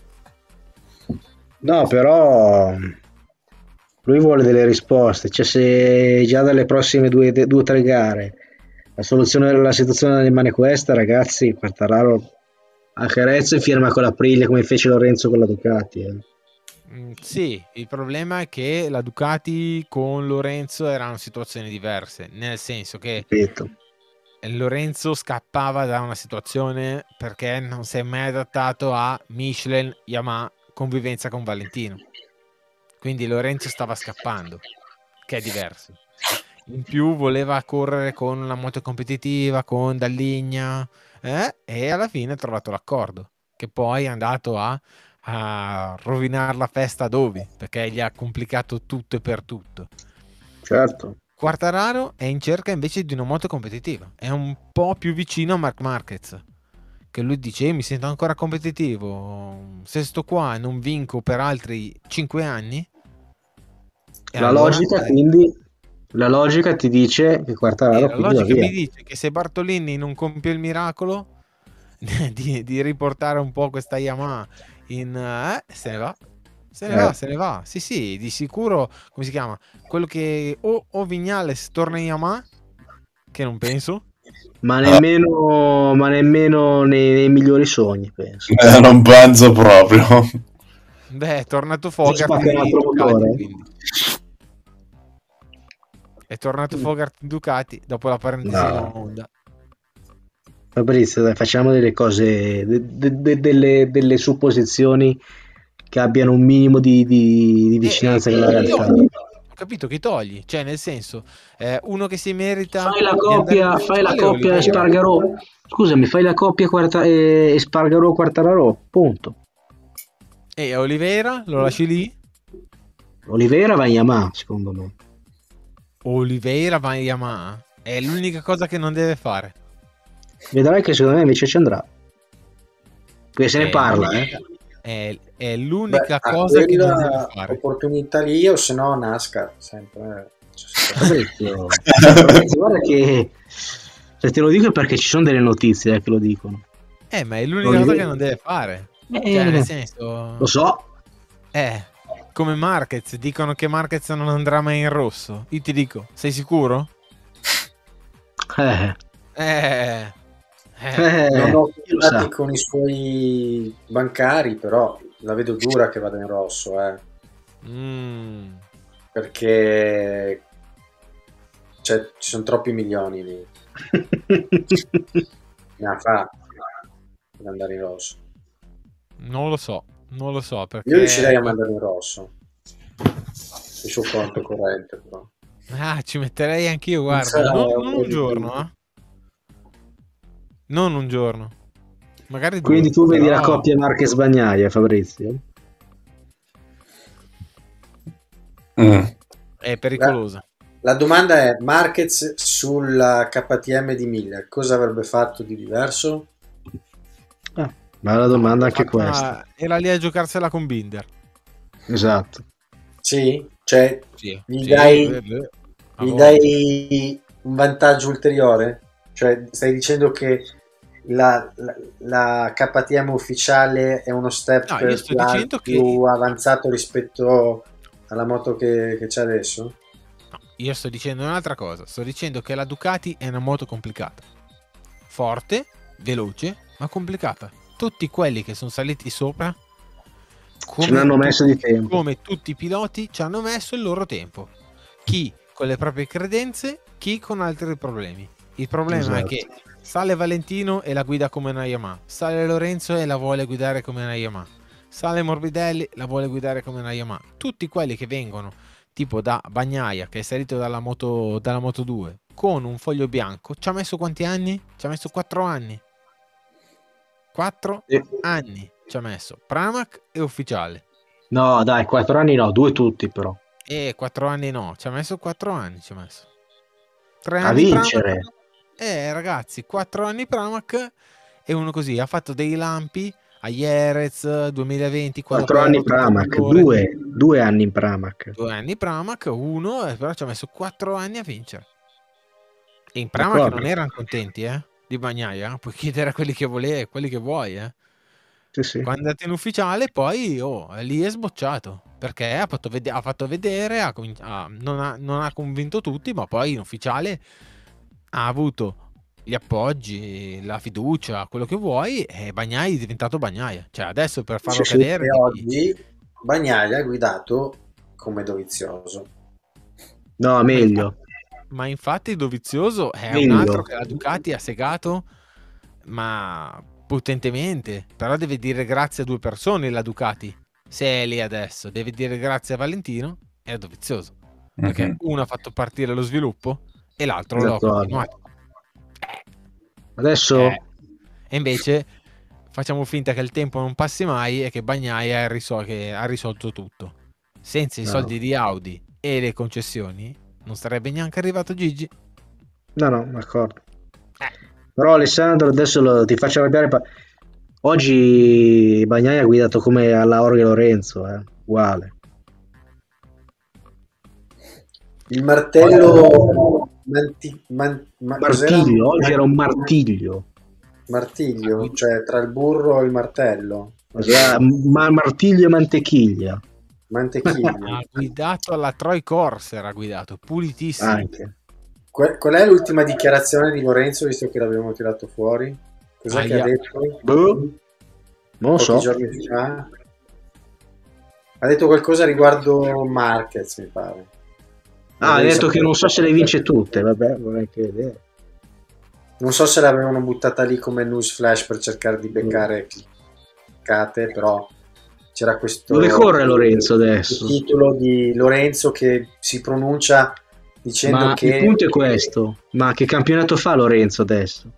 No. No, però lui vuole delle risposte, cioè se già dalle prossime due o tre gare la soluzione della situazione rimane questa, ragazzi, Quartararo a Jerez e firma con la Aprilia come fece Lorenzo con la Ducati. Eh. Mm, sì, il problema è che la Ducati con Lorenzo erano situazioni diverse, nel senso che Ripeto. Lorenzo scappava da una situazione perché non si è mai adattato a Michelin, Yamaha, convivenza con Valentino. Quindi Lorenzo stava scappando, che è diverso. In più voleva correre con una moto competitiva, con Dalligna, eh? E alla fine ha trovato l'accordo, che poi è andato a, a rovinare la festa a Dovi, perché gli ha complicato tutto e per tutto. Certo. Quartararo è in cerca invece di una moto competitiva, è un po' più vicino a Marc Marquez, che lui dice "Io mi sento ancora competitivo, se sto qua e non vinco per altri cinque anni". E La allora, logica eh, quindi la logica ti dice che eh, Quartararo la quindi va logica via. mi dice che se Bartolini non compie il miracolo di, di riportare un po' questa Yamaha in eh, se ne va. Se ne Eh. va, se ne va. Sì, sì, di sicuro, come si chiama? Quello che o, o Vignales torna in Yamaha, che non penso, ma nemmeno, ma nemmeno nei, nei migliori sogni, penso. Eh, non penso proprio. Beh, è tornato spacca un Fogart altro in Ducati, motore? quindi. È tornato Fogart in Ducati dopo la parentesi No. Honda. Fabrizio, dai, facciamo delle cose, de- de- de- delle, delle supposizioni che abbiano un minimo di, di- di Eh, vicinanza eh, con la che realtà. togli? Ho capito che togli, cioè nel senso, eh, uno che si merita Fai la di andare in coppia, fai la ufficiale è coppia Oliveira. Espargarò. Scusami, fai la coppia quarta, eh, Espargarò Quartararo, punto. E Oliveira lo lasci lì? Oliveira va in Yamaha, secondo me. Oliveira va in Yamaha. È l'unica cosa che non deve fare. Vedrai che secondo me invece ci andrà. Perché se ne È parla, eh. l'unica- È, è l'unica Beh, a cosa che non deve quella fare. opportunità lì, o se no NASCAR, sempre. Fabrizio, Fabrizio, guarda che se te lo dico è perché ci sono delle notizie eh, che lo dicono. Eh, ma è l'unica Oliveira- cosa che non deve fare. Eh, Cioè, nel senso... Lo so. Eh, come Marquez. Dicono che Marquez non andrà mai in rosso. Io ti dico, sei sicuro? Eh, Eh... eh. eh, Non ho chi lo sa. contatti con i suoi bancari, però la vedo dura che vada in rosso, eh, Mm. perché cioè, ci sono troppi milioni lì. Ne ha fa per andare in rosso. Non lo so, non lo so perché... Io riuscirei a mandare in rosso il suo conto corrente, però. Ah, ci metterei anch'io, guarda. Sarà Non, un non po' un di giorno, più. eh. Non un giorno. Magari due. Quindi tu vedi però la coppia Marquez Bagnaia, Fabrizio? Mm. È pericolosa. La domanda è: Marquez sulla K T M di Miller cosa avrebbe fatto di diverso? Ah, ma la domanda anche Fatto una- questa. Era lì a giocarsela con Binder. Esatto. Sì? Cioè, Sì. Gli sì, dai- eh, eh, a gli voglia. dai un vantaggio ulteriore? Cioè, stai dicendo che la, la, la K T M ufficiale è uno step No, io sto più, dicendo che- più avanzato rispetto alla moto che, che c'è adesso? No, io sto dicendo un'altra cosa. Sto dicendo che la Ducati è una moto complicata. Forte, veloce, ma complicata. Tutti quelli che sono saliti sopra, Ce l'hanno tutti- messo di tempo. come tutti i piloti, ci hanno messo il loro tempo. Chi con le proprie credenze, chi con altri problemi. Il problema è Esatto. che sale Valentino e la guida come una Yamaha, sale Lorenzo e la vuole guidare come una Yamaha, sale Morbidelli la vuole guidare come una Yamaha. Tutti quelli che vengono tipo da Bagnaia, che è salito dalla moto, dalla moto due con un foglio bianco, ci ha messo quanti anni? Ci ha messo quattro anni. quattro Sì. anni ci ha messo Pramac e ufficiale. No, dai, quattro anni no, due tutti però. E quattro anni no, ci ha messo quattro anni, ci ha messo. Tre A anni vincere. Pramac. Eh ragazzi, quattro anni Pramac e uno così, ha fatto dei lampi a Jerez duemilaventi, quando Quattro poi ha anni rotto il Pramac, motore. due, due anni in Pramac. Due anni Pramac, uno, eh, però ci ha messo quattro anni a vincere. E in Pramac D'accordo. non erano contenti, eh, di Bagnaia, puoi chiedere a quelli che volevi, quelli che vuoi, eh. Sì, sì. Quando è andato in ufficiale, poi oh, lì è sbocciato perché ha fatto, vede- ha fatto vedere, ha comin- ha- non, ha, non ha convinto tutti, ma poi in ufficiale ha avuto gli appoggi, la fiducia, quello che vuoi, e Bagnaia è diventato Bagnaia. Cioè, adesso per farlo Sì, sì, cadere, e devi- oggi Bagnaia ha guidato come Dovizioso. No, meglio. ma infatti Dovizioso è Meglio. un altro che la Ducati ha segato, ma potentemente. Però deve dire grazie a due persone la Ducati. Se è lì adesso, deve dire grazie a Valentino e a Dovizioso. Perché Mhm. uno ha fatto partire lo sviluppo e l'altro lo ha D'accordo. continuato. Adesso Eh, E invece facciamo finta che il tempo non passi mai e che Bagnaia ha, risol- che ha risolto tutto. Senza i No. soldi di Audi e le concessioni non sarebbe neanche arrivato Gigi. no, no, d'accordo. Però Alessandro, adesso lo- ti faccio arrabbiare. pa- Oggi Bagnaia ha guidato come alla Orge Lorenzo, eh. Uguale. Il martello manti- man- ma- cos'era? Martiglio, oggi era un martiglio. Martiglio, cioè tra il burro e il martello. Cos'era? Ma- martiglio e mantequiglia. Mantequilla. Ha guidato alla Troy Corse, era guidato, pulitissimo. Anche. Qual, qual è l'ultima dichiarazione di Lorenzo, visto che l'abbiamo tirato fuori? Cos'è Ah, che ha yeah. detto? Boh, non lo Pochi so. giorni fa? Ha detto qualcosa riguardo Marquez, mi pare. Ah, ha Vorrei detto che sapere- non so se le vince tutte, vabbè, vorrei anche vedere. Non so se l'avevano buttata lì come news flash per cercare di beccare cliccate, però c'era questo Dove corre Lorenzo il adesso? titolo di Lorenzo che si pronuncia dicendo Ma che il punto è questo, ma che campionato fa Lorenzo adesso?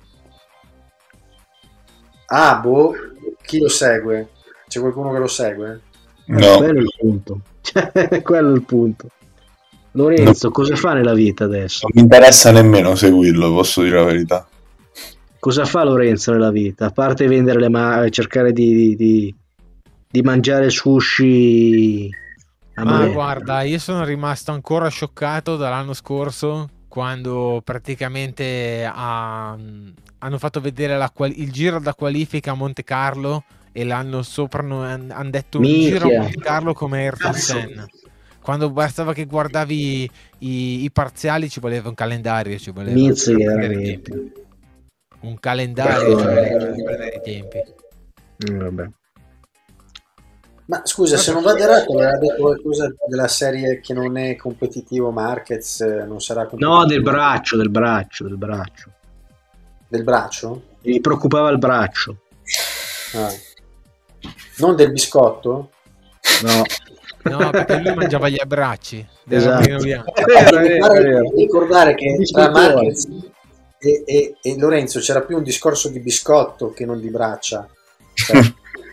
ah boh, chi lo segue? C'è qualcuno che lo segue? Eh, No, quello è il punto. Cioè, quello è il punto. Lorenzo, cosa fa nella vita adesso? non mi interessa nemmeno seguirlo, posso dire la verità. Cosa fa Lorenzo nella vita? A parte vendere le mani, cercare di, di, di- di mangiare sushi a Ma Miami. guarda, io sono rimasto ancora scioccato dall'anno scorso quando praticamente ha- hanno fatto vedere la quali- il giro da qualifica a Monte Carlo e l'hanno sopra, hanno detto un giro a Minchia. Monte Carlo come Ayrton Cazzo. Senna. Quando bastava che guardavi i, i- i parziali ci voleva un calendario, ci voleva Mizzica, per prendere i veramente. tempi. Un calendario ci voleva per prendere i tempi. Mm, vabbè. Ma scusa, se non vado errato, aveva detto qualcosa della serie che non è competitivo Marquez, eh, non sarà competitivo. No, del braccio, del braccio, del braccio. Del braccio? Mi preoccupava il braccio. Ah. Non del biscotto? No. No, perché lui mangiava gli abbracci del Esatto. Rambino Bianco. È vero, è Mi vero, pare è vero. di ricordare che tra Biscottone. Marquez e, e- e Lorenzo c'era più un discorso di biscotto che non di braccia. Cioè,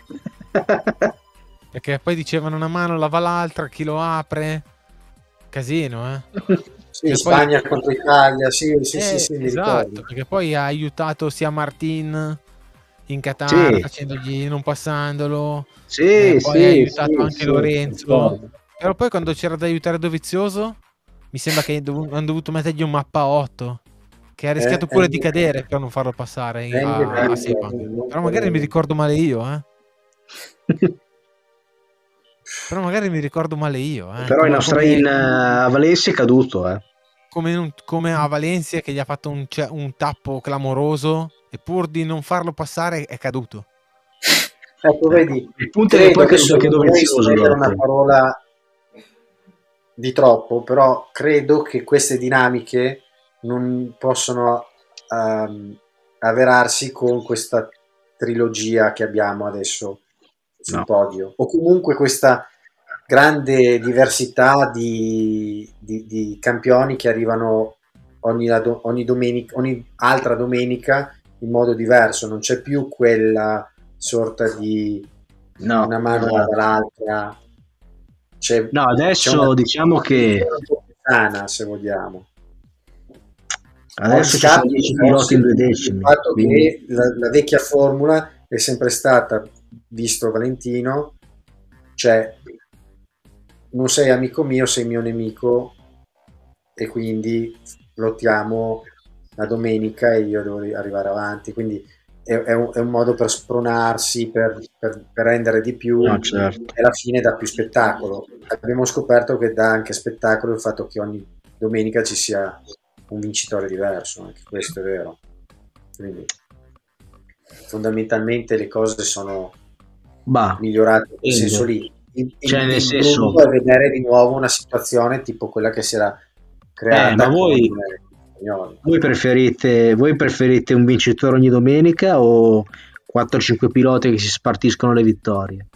Perché poi dicevano una mano lava l'altra, chi lo apre? Casino, eh? sì, E poi- Spagna contro Italia, sì, sì, Eh, sì, sì, mi esatto, ricordo. perché poi ha aiutato sia Martin in Qatar Sì. facendogli non passandolo, Sì, eh, poi sì, ha aiutato sì, anche sì, Lorenzo. ricordo. Però poi quando c'era da aiutare Dovizioso, mi sembra che dov- hanno dovuto mettergli un mappa otto, che ha rischiato Eh, pure eh, di cadere per non farlo passare in- eh, a, a eh, Sepang. non Però magari mi credo. ricordo male io, eh. Però magari mi ricordo male io, eh. Però in, Come, Austra- come- in eh, a Valencia è caduto, eh. come, un- come a Valencia che gli ha fatto un, ce- un tappo clamoroso e pur di non farlo passare è caduto. Ecco, vedi, Il punto è che credo poi che credo anche non vorrei Dovizioso spendere una dopo. parola di troppo, però credo che queste dinamiche non possono ehm, avverarsi con questa trilogia che abbiamo adesso sul No. podio, o comunque questa grande diversità di, di- di campioni che arrivano ogni, la do- ogni domenica, ogni altra domenica in modo diverso, non c'è più quella sorta di No, una mano esatto. lava l'altra. C'è, No, c'è adesso una diciamo che un po' più sana, se vogliamo. adesso ci sono dieci piloti in due decimi. Il fatto quindi- che la, la vecchia formula è sempre stata, visto Valentino, cioè non sei amico mio, sei mio nemico e quindi lottiamo la domenica e io devo arrivare avanti, quindi è, è un, è un modo per spronarsi, per, per- per rendere di più No, certo. e alla fine dà più spettacolo. Abbiamo scoperto che dà anche spettacolo il fatto che ogni domenica ci sia un vincitore diverso, anche questo è vero. Quindi fondamentalmente le cose sono Bah, migliorate in quel Endo. senso lì. Il, Cioè, il- nel il senso- brutto è vedere di nuovo una situazione tipo quella che si era creata Eh, ma voi- con eh, gli spagnoli. voi preferite, voi preferite un vincitore ogni domenica o quattro cinque piloti che si spartiscono le vittorie?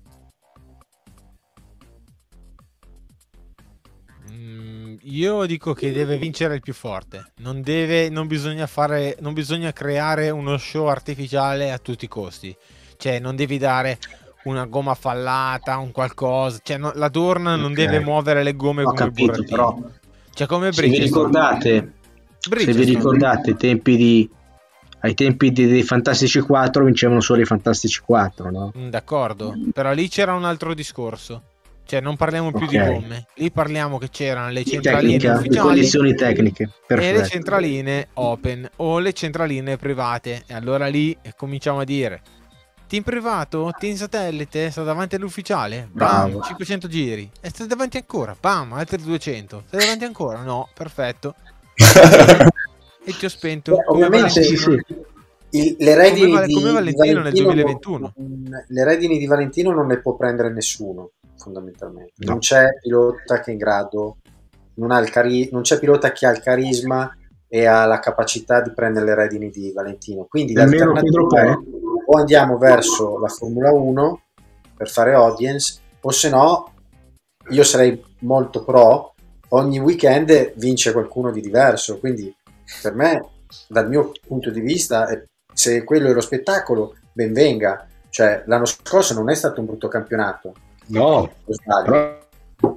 Mm, io dico che deve vincere il più forte. Non deve, non bisogna fare, non bisogna creare uno show artificiale a tutti i costi. Cioè, non devi dare una gomma fallata, un qualcosa. Cioè, no- la Dorna non Ok. deve muovere le gomme Ho come i capito, burattini. però Cioè, come se vi Bridgestone. ricordate, se vi Bridgestone. ricordate ai tempi di ai tempi di- dei Fantastici quattro vincevano solo i Fantastici quattro, no? Mm, d'accordo, però lì c'era un altro discorso. Cioè, non parliamo più Ok. di gomme. Lì parliamo che c'erano le Di centraline tecnica, di ufficiali condizioni tecniche. e le Perfetto. centraline open o le centraline private. E allora lì eh, cominciamo a dire: team privato, team satellite, sta davanti all'ufficiale. Bam, Bravo. cinquecento giri. E sta davanti ancora. Bam, altri duecento. Sta davanti ancora? No, perfetto. e ti ho spento. Beh, come ovviamente Valentino, sì, sì. il- le redini come, di, come di Valentino nel Valentino duemilaventuno. non- le redini di Valentino non le può prendere nessuno, fondamentalmente. No. Non c'è pilota che è in grado, non, ha il cari- non c'è pilota che ha il carisma e ha la capacità di prendere le redini di Valentino. Quindi Nemmeno l'alternativa è Quadrupè? o andiamo verso la Formula uno per fare audience, o se no io sarei molto pro, ogni weekend vince qualcuno di diverso. Quindi per me, dal mio punto di vista, è- se quello è lo spettacolo, ben venga. Cioè, l'anno scorso non è stato un brutto campionato, No, lo sbaglio. però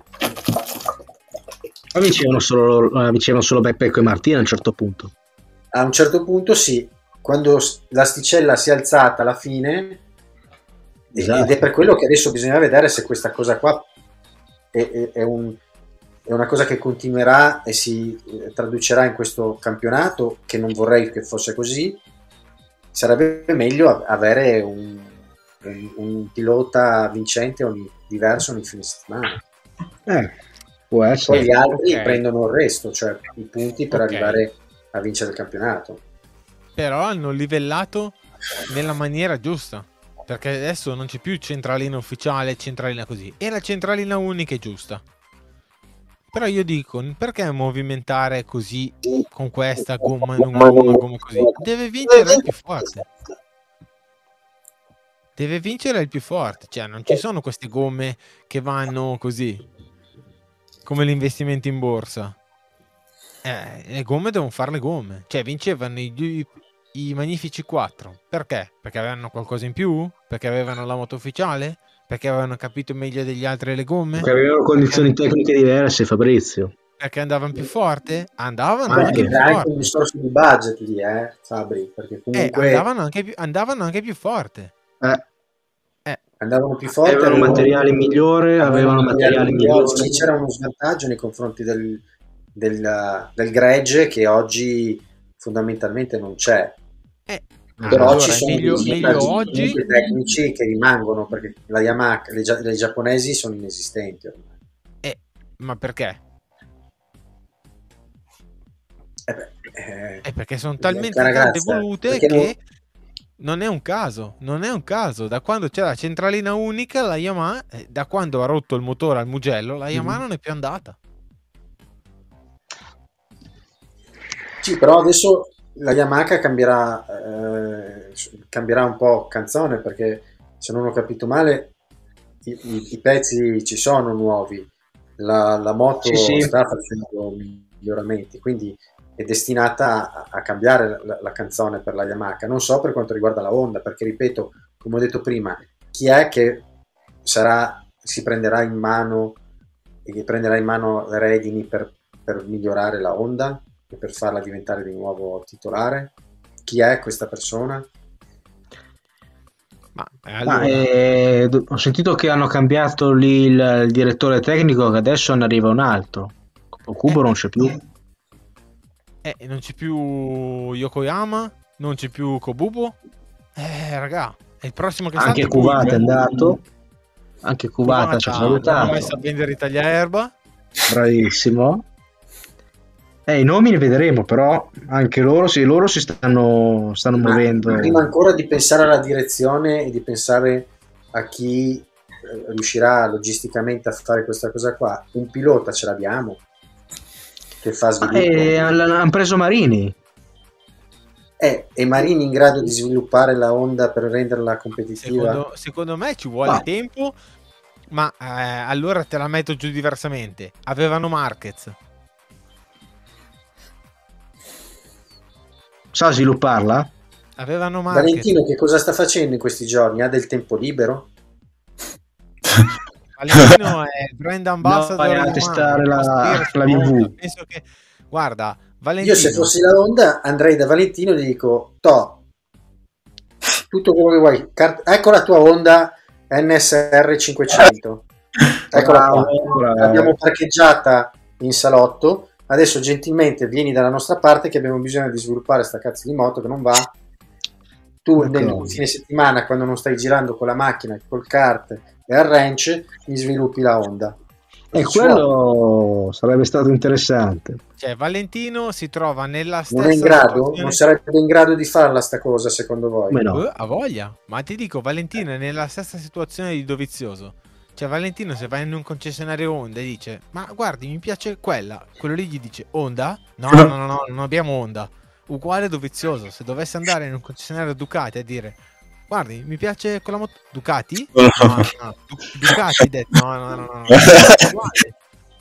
ma vincevano solo, eh, vincevano solo Pecco e Martina a un certo punto. A un certo punto sì, quando s- l'asticella si è alzata alla fine, e- Esatto. ed è per quello che adesso bisogna vedere se questa cosa qua è, è- è un- è una cosa che continuerà e si eh, traducerà in questo campionato, che non vorrei che fosse così. Sarebbe meglio a- avere un, un- un pilota vincente ogni diverso ogni fine settimana. Eh, può Poi essere. gli altri Ok. prendono il resto, cioè i punti per Ok. arrivare a vincere il campionato. Però hanno livellato nella maniera giusta, perché adesso non c'è più centralina ufficiale, centralina così, e la centralina unica è giusta. Però io dico, perché movimentare così con questa gomma in una gomma, gomma così? Deve vincere il più forte. Deve vincere il più forte, cioè non ci sono queste gomme che vanno così, come gli investimenti in borsa. Eh, le gomme devono fare le gomme. Cioè, vincevano i, i, i Magnifici quattro. Perché? Perché avevano qualcosa in più? Perché avevano la moto ufficiale? Perché avevano capito meglio degli altri le gomme? Perché avevano condizioni tecniche diverse, Fabrizio. Perché andavano più forte? Andavano Anche. anche C'è più anche un forte. discorso di budget lì, eh, Fabri, perché Eh, comunque andavano anche più, andavano anche più forte. Eh, andavano più forti, avevano avevano, materiale migliore, avevano materiale migliore. sì, c'era uno svantaggio nei confronti del, del, del gregge che oggi fondamentalmente non c'è. Eh, Però allora, ci è sono meglio, dei meglio svantaggi oggi. comunque tecnici che rimangono, perché la Yamaha, le, gia- le giapponesi sono inesistenti ormai. Eh, ma perché? Eh beh, eh, Eh, perché sono eh, talmente cara tanto grazia, evolute perché non- che non è un caso, non è un caso. Da quando c'è la centralina unica, la Yamaha, eh, da quando ha rotto il motore al Mugello, la Yamaha Mhm. non è più andata. Sì, però adesso la Yamaha cambierà, eh, cambierà un po' canzone, perché se non ho capito male i, i- i pezzi ci sono nuovi, la, la moto Sì, sì. sta facendo miglioramenti, quindi è destinata a, a cambiare la, la canzone per la Yamaha. Non so per quanto riguarda la Honda, perché ripeto, come ho detto prima, chi è che sarà, si prenderà in mano e che prenderà in mano le redini per, per migliorare la Honda e per farla diventare di nuovo titolare? Chi è questa persona? Ma eh, Ma, allora, eh, do- ho sentito che hanno cambiato lì il, il direttore tecnico, che adesso ne arriva un altro. Kubo Eh. non c'è più. eh, non c'è più Yokoyama, non c'è più Kobubo. Eh, raga, è il prossimo che Anche salta Cuvata è Puig. andato. Anche Cuvata ci ha Cuvata l'hanno salutato. messo a vendere Italia-Erba. Bravissimo. Eh, i nomi ne vedremo, però anche loro, sì, loro si stanno, stanno Ma muovendo. prima ancora di pensare alla direzione e di pensare a chi eh, riuscirà logisticamente a fare questa cosa qua, un pilota ce l'abbiamo che fa Ah, sviluppo. eh, hanno preso Marini. Eh, e Marini in grado di sviluppare la Honda per renderla competitiva? Secondo, secondo me ci vuole Ah. tempo, ma eh, allora te la metto giù diversamente. Avevano Marquez. Sa svilupparla? Avevano Marquez. Valentino che cosa sta facendo in questi giorni? Ha del tempo libero? Valentino è brand ambassador No, è a di testare Yamaha, la- fa spirito la V V. Honda. Penso che, guarda, Valentino, Io se fossi la Honda andrei da Valentino e gli dico: To, tutto quello che vuoi, Car- ecco la tua Honda N S R cinquecento, eccola qua, Bravo, bravo. l'abbiamo parcheggiata in salotto, adesso gentilmente vieni dalla nostra parte che abbiamo bisogno di sviluppare sta cazzo di moto che non va. Tu nel D'accordo. fine settimana, quando non stai girando con la macchina, col kart e al ranch, mi sviluppi la Honda. E quello sarebbe stato interessante. Cioè, Valentino si trova nella stessa Non è in grado? situazione- Non sarebbe in grado di farla sta cosa, secondo voi? Come no? Eh, ha voglia, ma ti dico, Valentino è nella stessa situazione di Dovizioso. Cioè, Valentino se va in un concessionario Honda e dice: ma guardi, mi piace quella, quello lì gli dice: Honda? No, no, no, no, non abbiamo Honda. Uguale Dovizioso, se dovesse andare in un concessionario Ducati a dire: guardi, mi piace quella moto Ducati? No, no, no. Du- Ducati, detto, no, no, no, no, no. Uguale.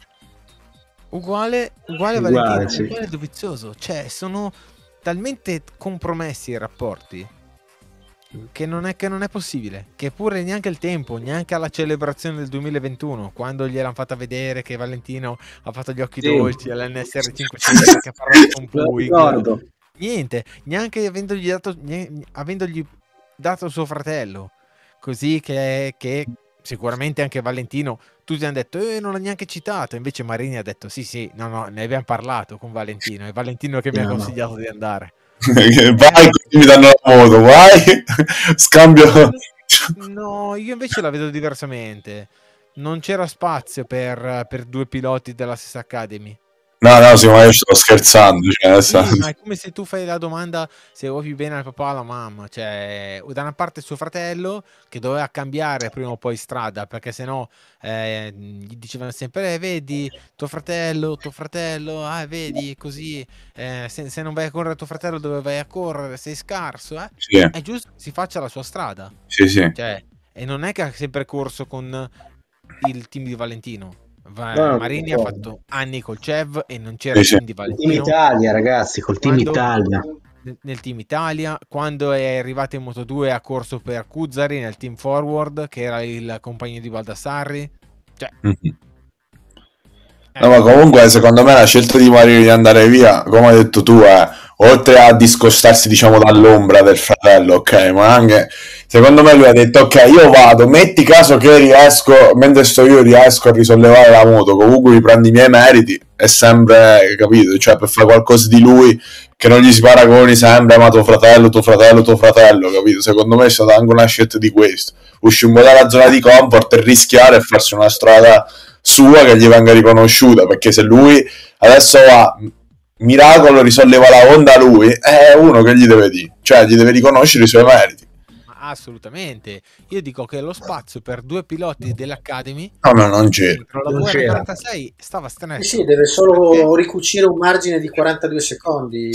Uguale, uguale Uguale, Valentino, sì. uguale Dovizioso. Cioè, sono talmente compromessi i rapporti che non è che non è possibile. Che pure neanche il tempo, neanche alla celebrazione del duemilaventuno, quando gliel'hanno fatta vedere che Valentino ha fatto gli occhi Sì. dolci all'N S R cinquecento, che ha parlato con Lo Puig. ricordo. Niente, neanche avendogli dato, ne- avendogli dato suo fratello. Così che, che sicuramente anche Valentino, tutti hanno detto, eh, non l'ha neanche citato. Invece Marini ha detto, sì, sì, no, no, ne abbiamo parlato con Valentino. È Valentino che mi ha No, no. consigliato di andare. Vai, così mi danno la moto, vai, scambio. No, io invece la vedo diversamente. Non c'era spazio per, per due piloti della stessa Academy. No, no, sì, ma io sto scherzando, cioè, nel Sì, senso- ma è come se tu fai la domanda se vuoi più bene al papà o alla mamma. Cioè, da una parte suo fratello che doveva cambiare prima o poi strada, perché sennò eh, gli dicevano sempre: eh, vedi tuo fratello, tuo fratello, ah, vedi così, eh, se, se non vai a correre tuo fratello dove vai a correre, sei scarso, eh? sì, È giusto che si faccia la sua strada. sì, sì. Cioè, e non è che ha sempre corso con il team di Valentino. Va- No, no, Marini ha d'accordo. fatto anni col C E V e non c'era Sì, il sì. team di Il Team Valentino. Italia, ragazzi, col Team Quando- Italia. nel- nel team Italia, quando è arrivato in Moto due ha corso per Kuzzari nel team Forward, che era il compagno di Baldassarri. Cioè, Mhm. eh, No, ma comunque secondo me la scelta di Marini di andare via, come hai detto tu, è oltre a discostarsi diciamo dall'ombra del fratello, ok, ma anche secondo me lui ha detto ok, io vado, metti caso che riesco, mentre sto io riesco a risollevare la moto, comunque mi prendo i miei meriti, è sempre, capito, cioè per fare qualcosa di lui che non gli si paragoni sempre, ma tuo fratello, tuo fratello, tuo fratello, capito, secondo me è stata anche una scelta di questo, uscire un po' dalla zona di comfort e rischiare e farsi una strada sua che gli venga riconosciuta, perché se lui adesso va miracolo risolleva la Honda lui, è uno che gli deve dire, cioè gli deve riconoscere i suoi meriti. ma assolutamente. Io dico che lo spazio per due piloti dell'Academy No, no, non c'è. dentro la Non V R c'era. quarantasei stava Sì, stretto. sì, deve solo Perché? ricucire un margine di quarantadue secondi.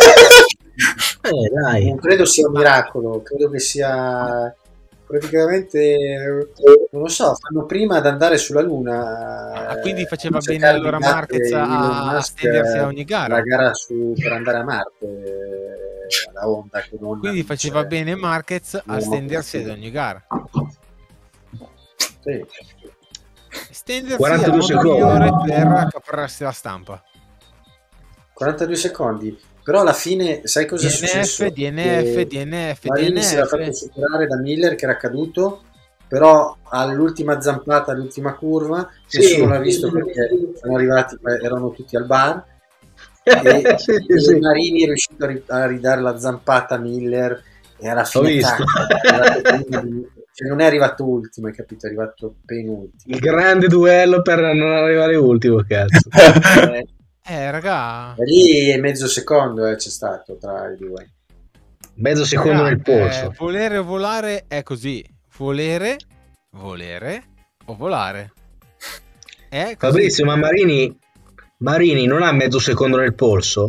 Eh, dai. Non credo sia un miracolo, credo che sia praticamente, non lo so, fanno prima ad andare sulla Luna. Ah, quindi eh, faceva bene cercare allora di battere Marquez a- Elon a Musk, stendersi a eh, ogni gara. la gara su, per andare a Marte, eh, la Honda che non Quindi vince. faceva bene Marquez a No, stendersi sì. ad ogni gara. Sì. Stendersi è il quarantadue modo secondi. migliore per accaparrarsi la stampa. quarantadue secondi, però alla fine sai cosa è D N F, successo? D N F, Che D N F, Marini si era D N fatto F. superare da Miller che era caduto, però all'ultima zampata, all'ultima curva, Sì. nessuno l'ha visto perché sono arrivati, erano tutti al bar e, Sì, sì, e sì. Marini è riuscito a, ri- a ridare la zampata a Miller e alla fine visto. tac, è arrivato prima di- cioè non è arrivato ultimo, hai capito? È arrivato penultimo. Il grande duello per non arrivare ultimo, cazzo. Eh, Eh, raga. e lì è mezzo secondo eh, c'è stato tra i due. Mezzo secondo raga, nel polso. eh, volere o volare è così. Volere, volere o volare. È così. Fabrizio, ma Marini, Marini non ha mezzo secondo nel polso?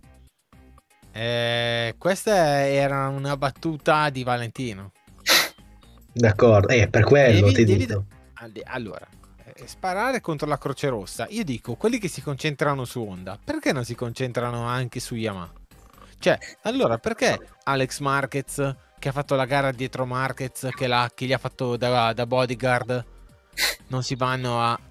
Eh, questa era una battuta di Valentino. D'accordo, eh, per quello Devi- ti devi- dico. Alli- Allora, eh, sparare contro la Croce Rossa. Io dico, quelli che si concentrano su Honda, perché non si concentrano anche su Yamaha? Cioè, allora, perché Alex Marquez, che ha fatto la gara dietro Marquez, che, l'ha- che gli ha fatto da, da bodyguard, non si vanno a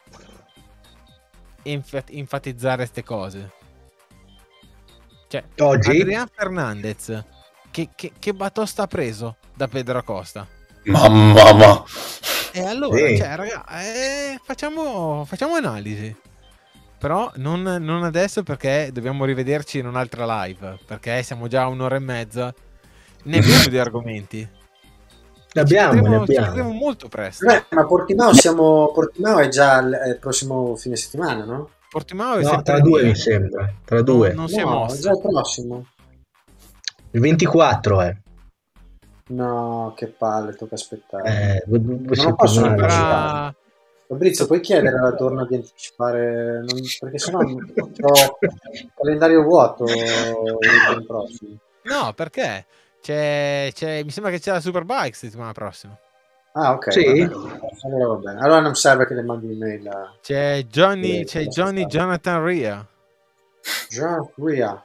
enfa- enfatizzare queste cose? Cioè, Oggi? Adrian Fernandez, che, che, che batosta ha preso da Pedro Acosta? Mamma, ma E allora, Sì. cioè, raga, eh, facciamo, facciamo analisi. Però non, non adesso perché dobbiamo rivederci in un'altra live. Perché siamo già a un'ora e mezza. Ne abbiamo di argomenti. Ne abbiamo, ci vedremo, ne ci abbiamo. vedremo molto presto. Beh, ma Portimao siamo Portimao è già il, è il prossimo fine settimana, no? Portimao è No, sempre tra due lì, mi eh. sembra, tra Non, due. non si è No, è mosso. già il prossimo. Il ventiquattro è. No, che palle, tocca aspettare. Eh, due, due Non lo possono settimane. anticipare. Sarà- Fabrizio, puoi chiedere alla torna di anticipare, non- perché sennò ho calendario vuoto il giorno prossimo. No, perché? C'è, c'è- mi sembra che c'è la Superbike settimana prossima. Ah, ok. Sì? Vabbè. Allora va bene. Allora non serve che le mandi un'email a C'è Johnny, Eh, c'è posso Johnny stare. Jonathan Ria. Jean Ria.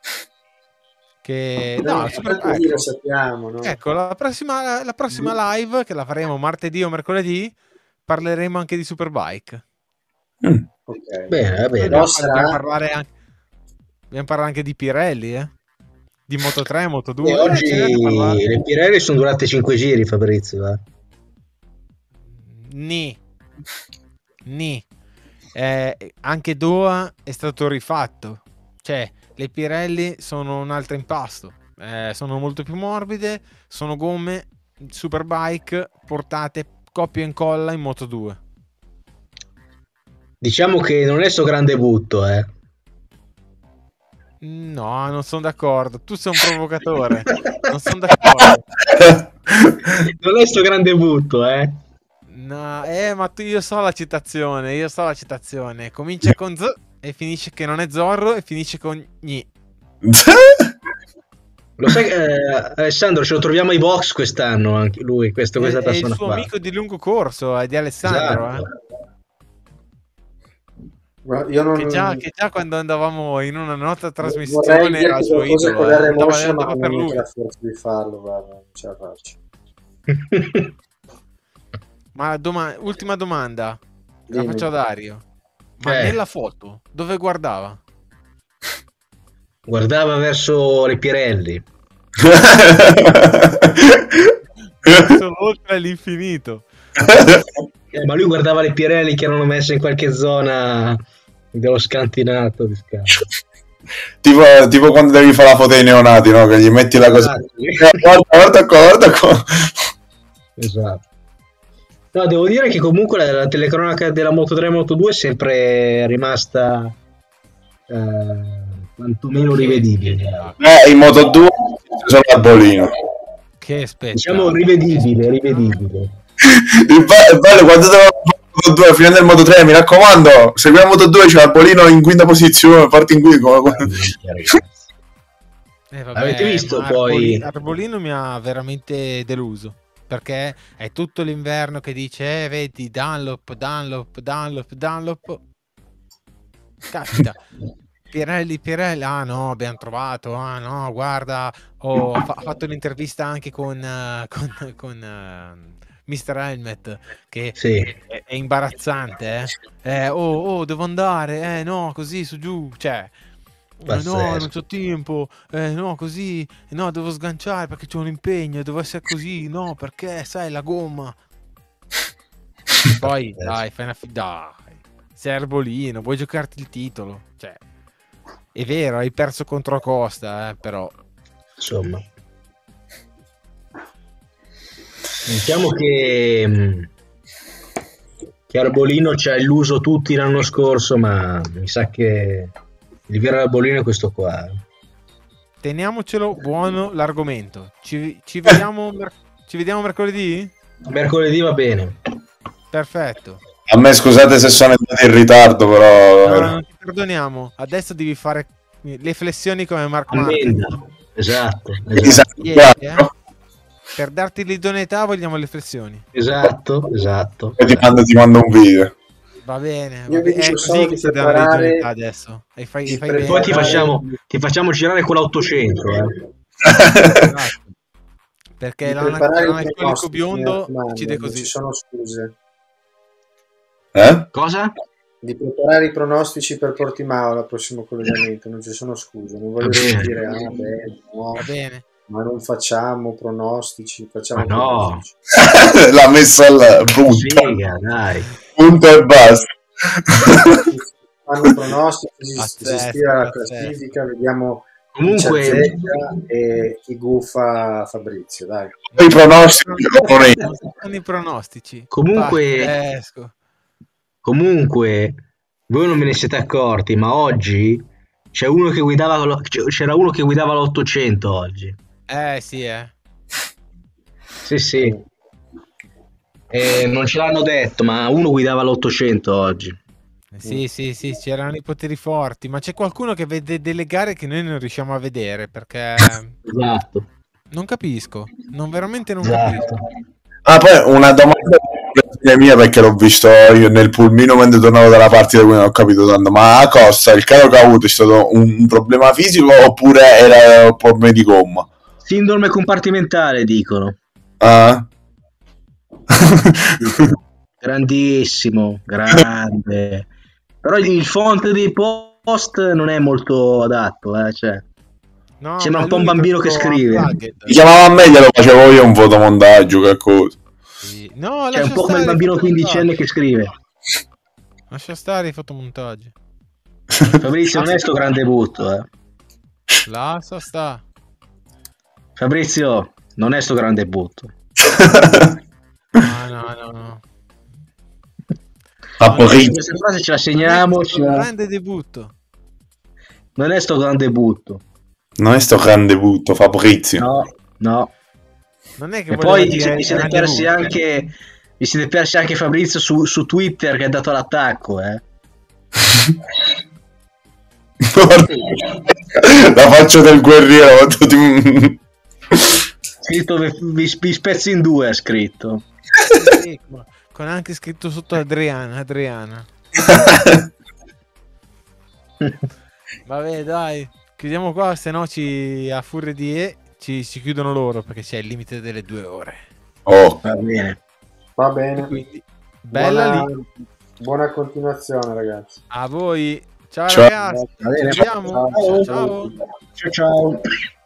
Che no, la Super- Tanto lì lo ecco, sappiamo, no? ecco, la prossima, la prossima live che la faremo martedì o mercoledì parleremo anche di Superbike. Mm. Ok. Bene, va bene. Però Dobbiamo, sarà- dobbiamo parlare anche, dobbiamo parlare anche di Pirelli, eh? Di Moto tre, Moto due. E Eh, oggi ce n'è da parlare. le Pirelli sono durate cinque giri, Fabrizio. Eh? Ni. Ni. Eh, anche Doha è stato rifatto. Cioè, le Pirelli sono un altro impasto. Eh, sono molto più morbide. Sono gomme Superbike portate copia e incolla in Moto due. Diciamo che non è sto grande butto, eh. No, non sono d'accordo. Tu sei un provocatore. Non sono d'accordo. Non è sto grande butto, eh. No, eh, ma tu, io so la citazione. Io so la citazione. Comincia con Z e finisce che non è Zorro e finisce con Gni. Lo sai, eh, Alessandro, ce lo troviamo ai box quest'anno, anche lui, questo, È, questa è il persona suo qua. amico di lungo corso, è di Alessandro. Esatto. Eh. Guarda, io non... Che già, che già quando andavamo in una nostra vorrei trasmissione era il dirti suo qualcosa idolo, con eh. l'R andava, Motion, ma andava per non ho lui. la forza di farlo, guarda, non ce la faccio. Ma doma- ultima domanda, la Dimmi. faccio a Dario. Ma Eh. nella foto dove guardava? Guardava verso le Pirelli. Sono oltre all'infinito. Eh, ma lui guardava le Pirelli che erano messe in qualche zona dello scantinato di scala. tipo, tipo quando devi fare la foto ai neonati, no? Che gli metti la cosa. Esatto. Eh, guarda, guarda qua, guarda qua. Esatto. No, devo dire che comunque la, la telecronaca della Moto tre e Moto due è sempre rimasta eh, quantomeno rivedibile. Eh, in Moto due sono al bolino. Che spettacolo. Diciamo rivedibile, rivedibile. Il be- il bello quando devo fare Moto due, fine del Moto tre, mi raccomando, seguiamo Moto due, c'è Arbolino in quinta posizione, parti in guida. Come... Eh, vabbè, Avete visto ma poi- Arboli- Arbolino mi ha veramente deluso. Perché è tutto l'inverno che dice, eh, vedi, Dunlop, Dunlop, Dunlop, Dunlop. Caspita. Pirelli, Pirelli, ah no, abbiamo trovato, ah no, guarda, ho fa- ha fatto un'intervista anche con, eh, con, con eh, mister Helmet, che Sì. è, è imbarazzante, eh. Eh, oh, oh, devo andare, eh, no, così, su giù, cioè, eh, no, Pazzesco. non c'ho tempo, eh, no, così, no, devo sganciare perché c'ho un impegno, devo essere così, no, perché, sai, la gomma. Poi, dai, fai una fi- dai, sei Arbolino, vuoi giocarti il titolo, cioè, è vero, hai perso contro Costa, eh, però, Insomma, diciamo che mh, che Arbolino ci ha illuso tutti l'anno scorso, ma mi sa che il vero Arbolino è questo qua. eh. teniamocelo buono l'argomento. Ci, ci vediamo mer- ci vediamo mercoledì? Mercoledì va bene. Perfetto. A me scusate se sono andato in ritardo, però... No, non ti perdoniamo. Adesso devi fare le flessioni come Mark Marquez. Ammenda. Esatto, Mi esatto, sa- Ieri, eh? Per darti l'idoneità vogliamo le flessioni. esatto, esatto. Poi ti mando, ti mando un video. Va bene. Io Va vi bene. È dico solo così di che si dà la preparare- l'idoneità adesso. E fai, di fai pre- bene. Poi ti Eh, facciamo, ti facciamo girare con l'ottocento. Eh. Esatto. Perché di l'ana- preparare i l'anacolico pronostici, biondo mi raccomando, uccide non così. ci sono scuse. Eh? Cosa? Di preparare i pronostici per Portimao al prossimo collegamento, non ci sono scuse, non voglio Va bene. dire ah, beh, no, Va bene. ma non facciamo pronostici, facciamo Ma no. pronostici. L'ha messa al punto. Figa, dai. Punto e basta. Fanno pronostici, si, si Pazzesco, stira la pazzesco. classifica, vediamo Comunque, Chi ci azzecca e chi guffa Fabrizio, dai. I pronostici Sono i pronostici. Comunque, Pazzesco. comunque, voi non ve ne siete accorti, ma oggi c'è uno che guidava lo- c'era uno che guidava l'ottocento oggi. Eh sì, eh. Sì, sì. Eh, non ce l'hanno detto, ma uno guidava l'ottocento oggi. Sì, sì, sì, c'erano i poteri forti, ma c'è qualcuno che vede delle gare che noi non riusciamo a vedere perché Esatto. non capisco, non veramente non Esatto. capisco. Ah, poi una domanda mia, perché l'ho visto io nel pulmino mentre tornavo dalla partita, quindi non ho capito tanto. Ma a Costa, il caro che ha avuto è stato un, un problema fisico oppure era un problema di gomma? Sindrome compartimentale, dicono. Ah? Grandissimo, grande. Però il font dei post non è molto adatto, eh, cioè. No, Sembra ma un po' un lui bambino che proprio scrive. unplugged. Mi chiamava a me, glielo facevo io un fotomontaggio, che cosa. Sì. No, Cioè, lascia un po' come stare il i bambino quindicenne fotomontaggi. che scrive. Lascia stare i fotomontaggi. Fabrizio non è sto gran debutto, eh. Lascia sta. Fabrizio non è sto gran debutto. No, no, no, no. A Non è- Parigi. Questa frase ce la Non è segniamo. questo un grande debutto. Non è sto gran debutto. Non è sto grande butto, Fabrizio. No, no. Non è che E voleva poi vi dire siete, vi siete grande persi butto. anche vi siete persi anche Fabrizio su, su Twitter che ha dato l'attacco, eh. La faccia del guerriero. Scritto vi, vi, vi spezzi in due, ha scritto. Sì, con- con anche scritto sotto Adriana, Adriana. Vabbè, dai, chiudiamo qua, se no ci a furia di E ci, ci chiudono loro perché c'è il limite delle due ore. Oh. Va bene. Va bene. Quindi bella buona, lì. buona continuazione, ragazzi. A voi. Ciao, Ciao. ragazzi. Va bene. Ci vediamo. Ciao, ciao. Ciao. Ciao ciao.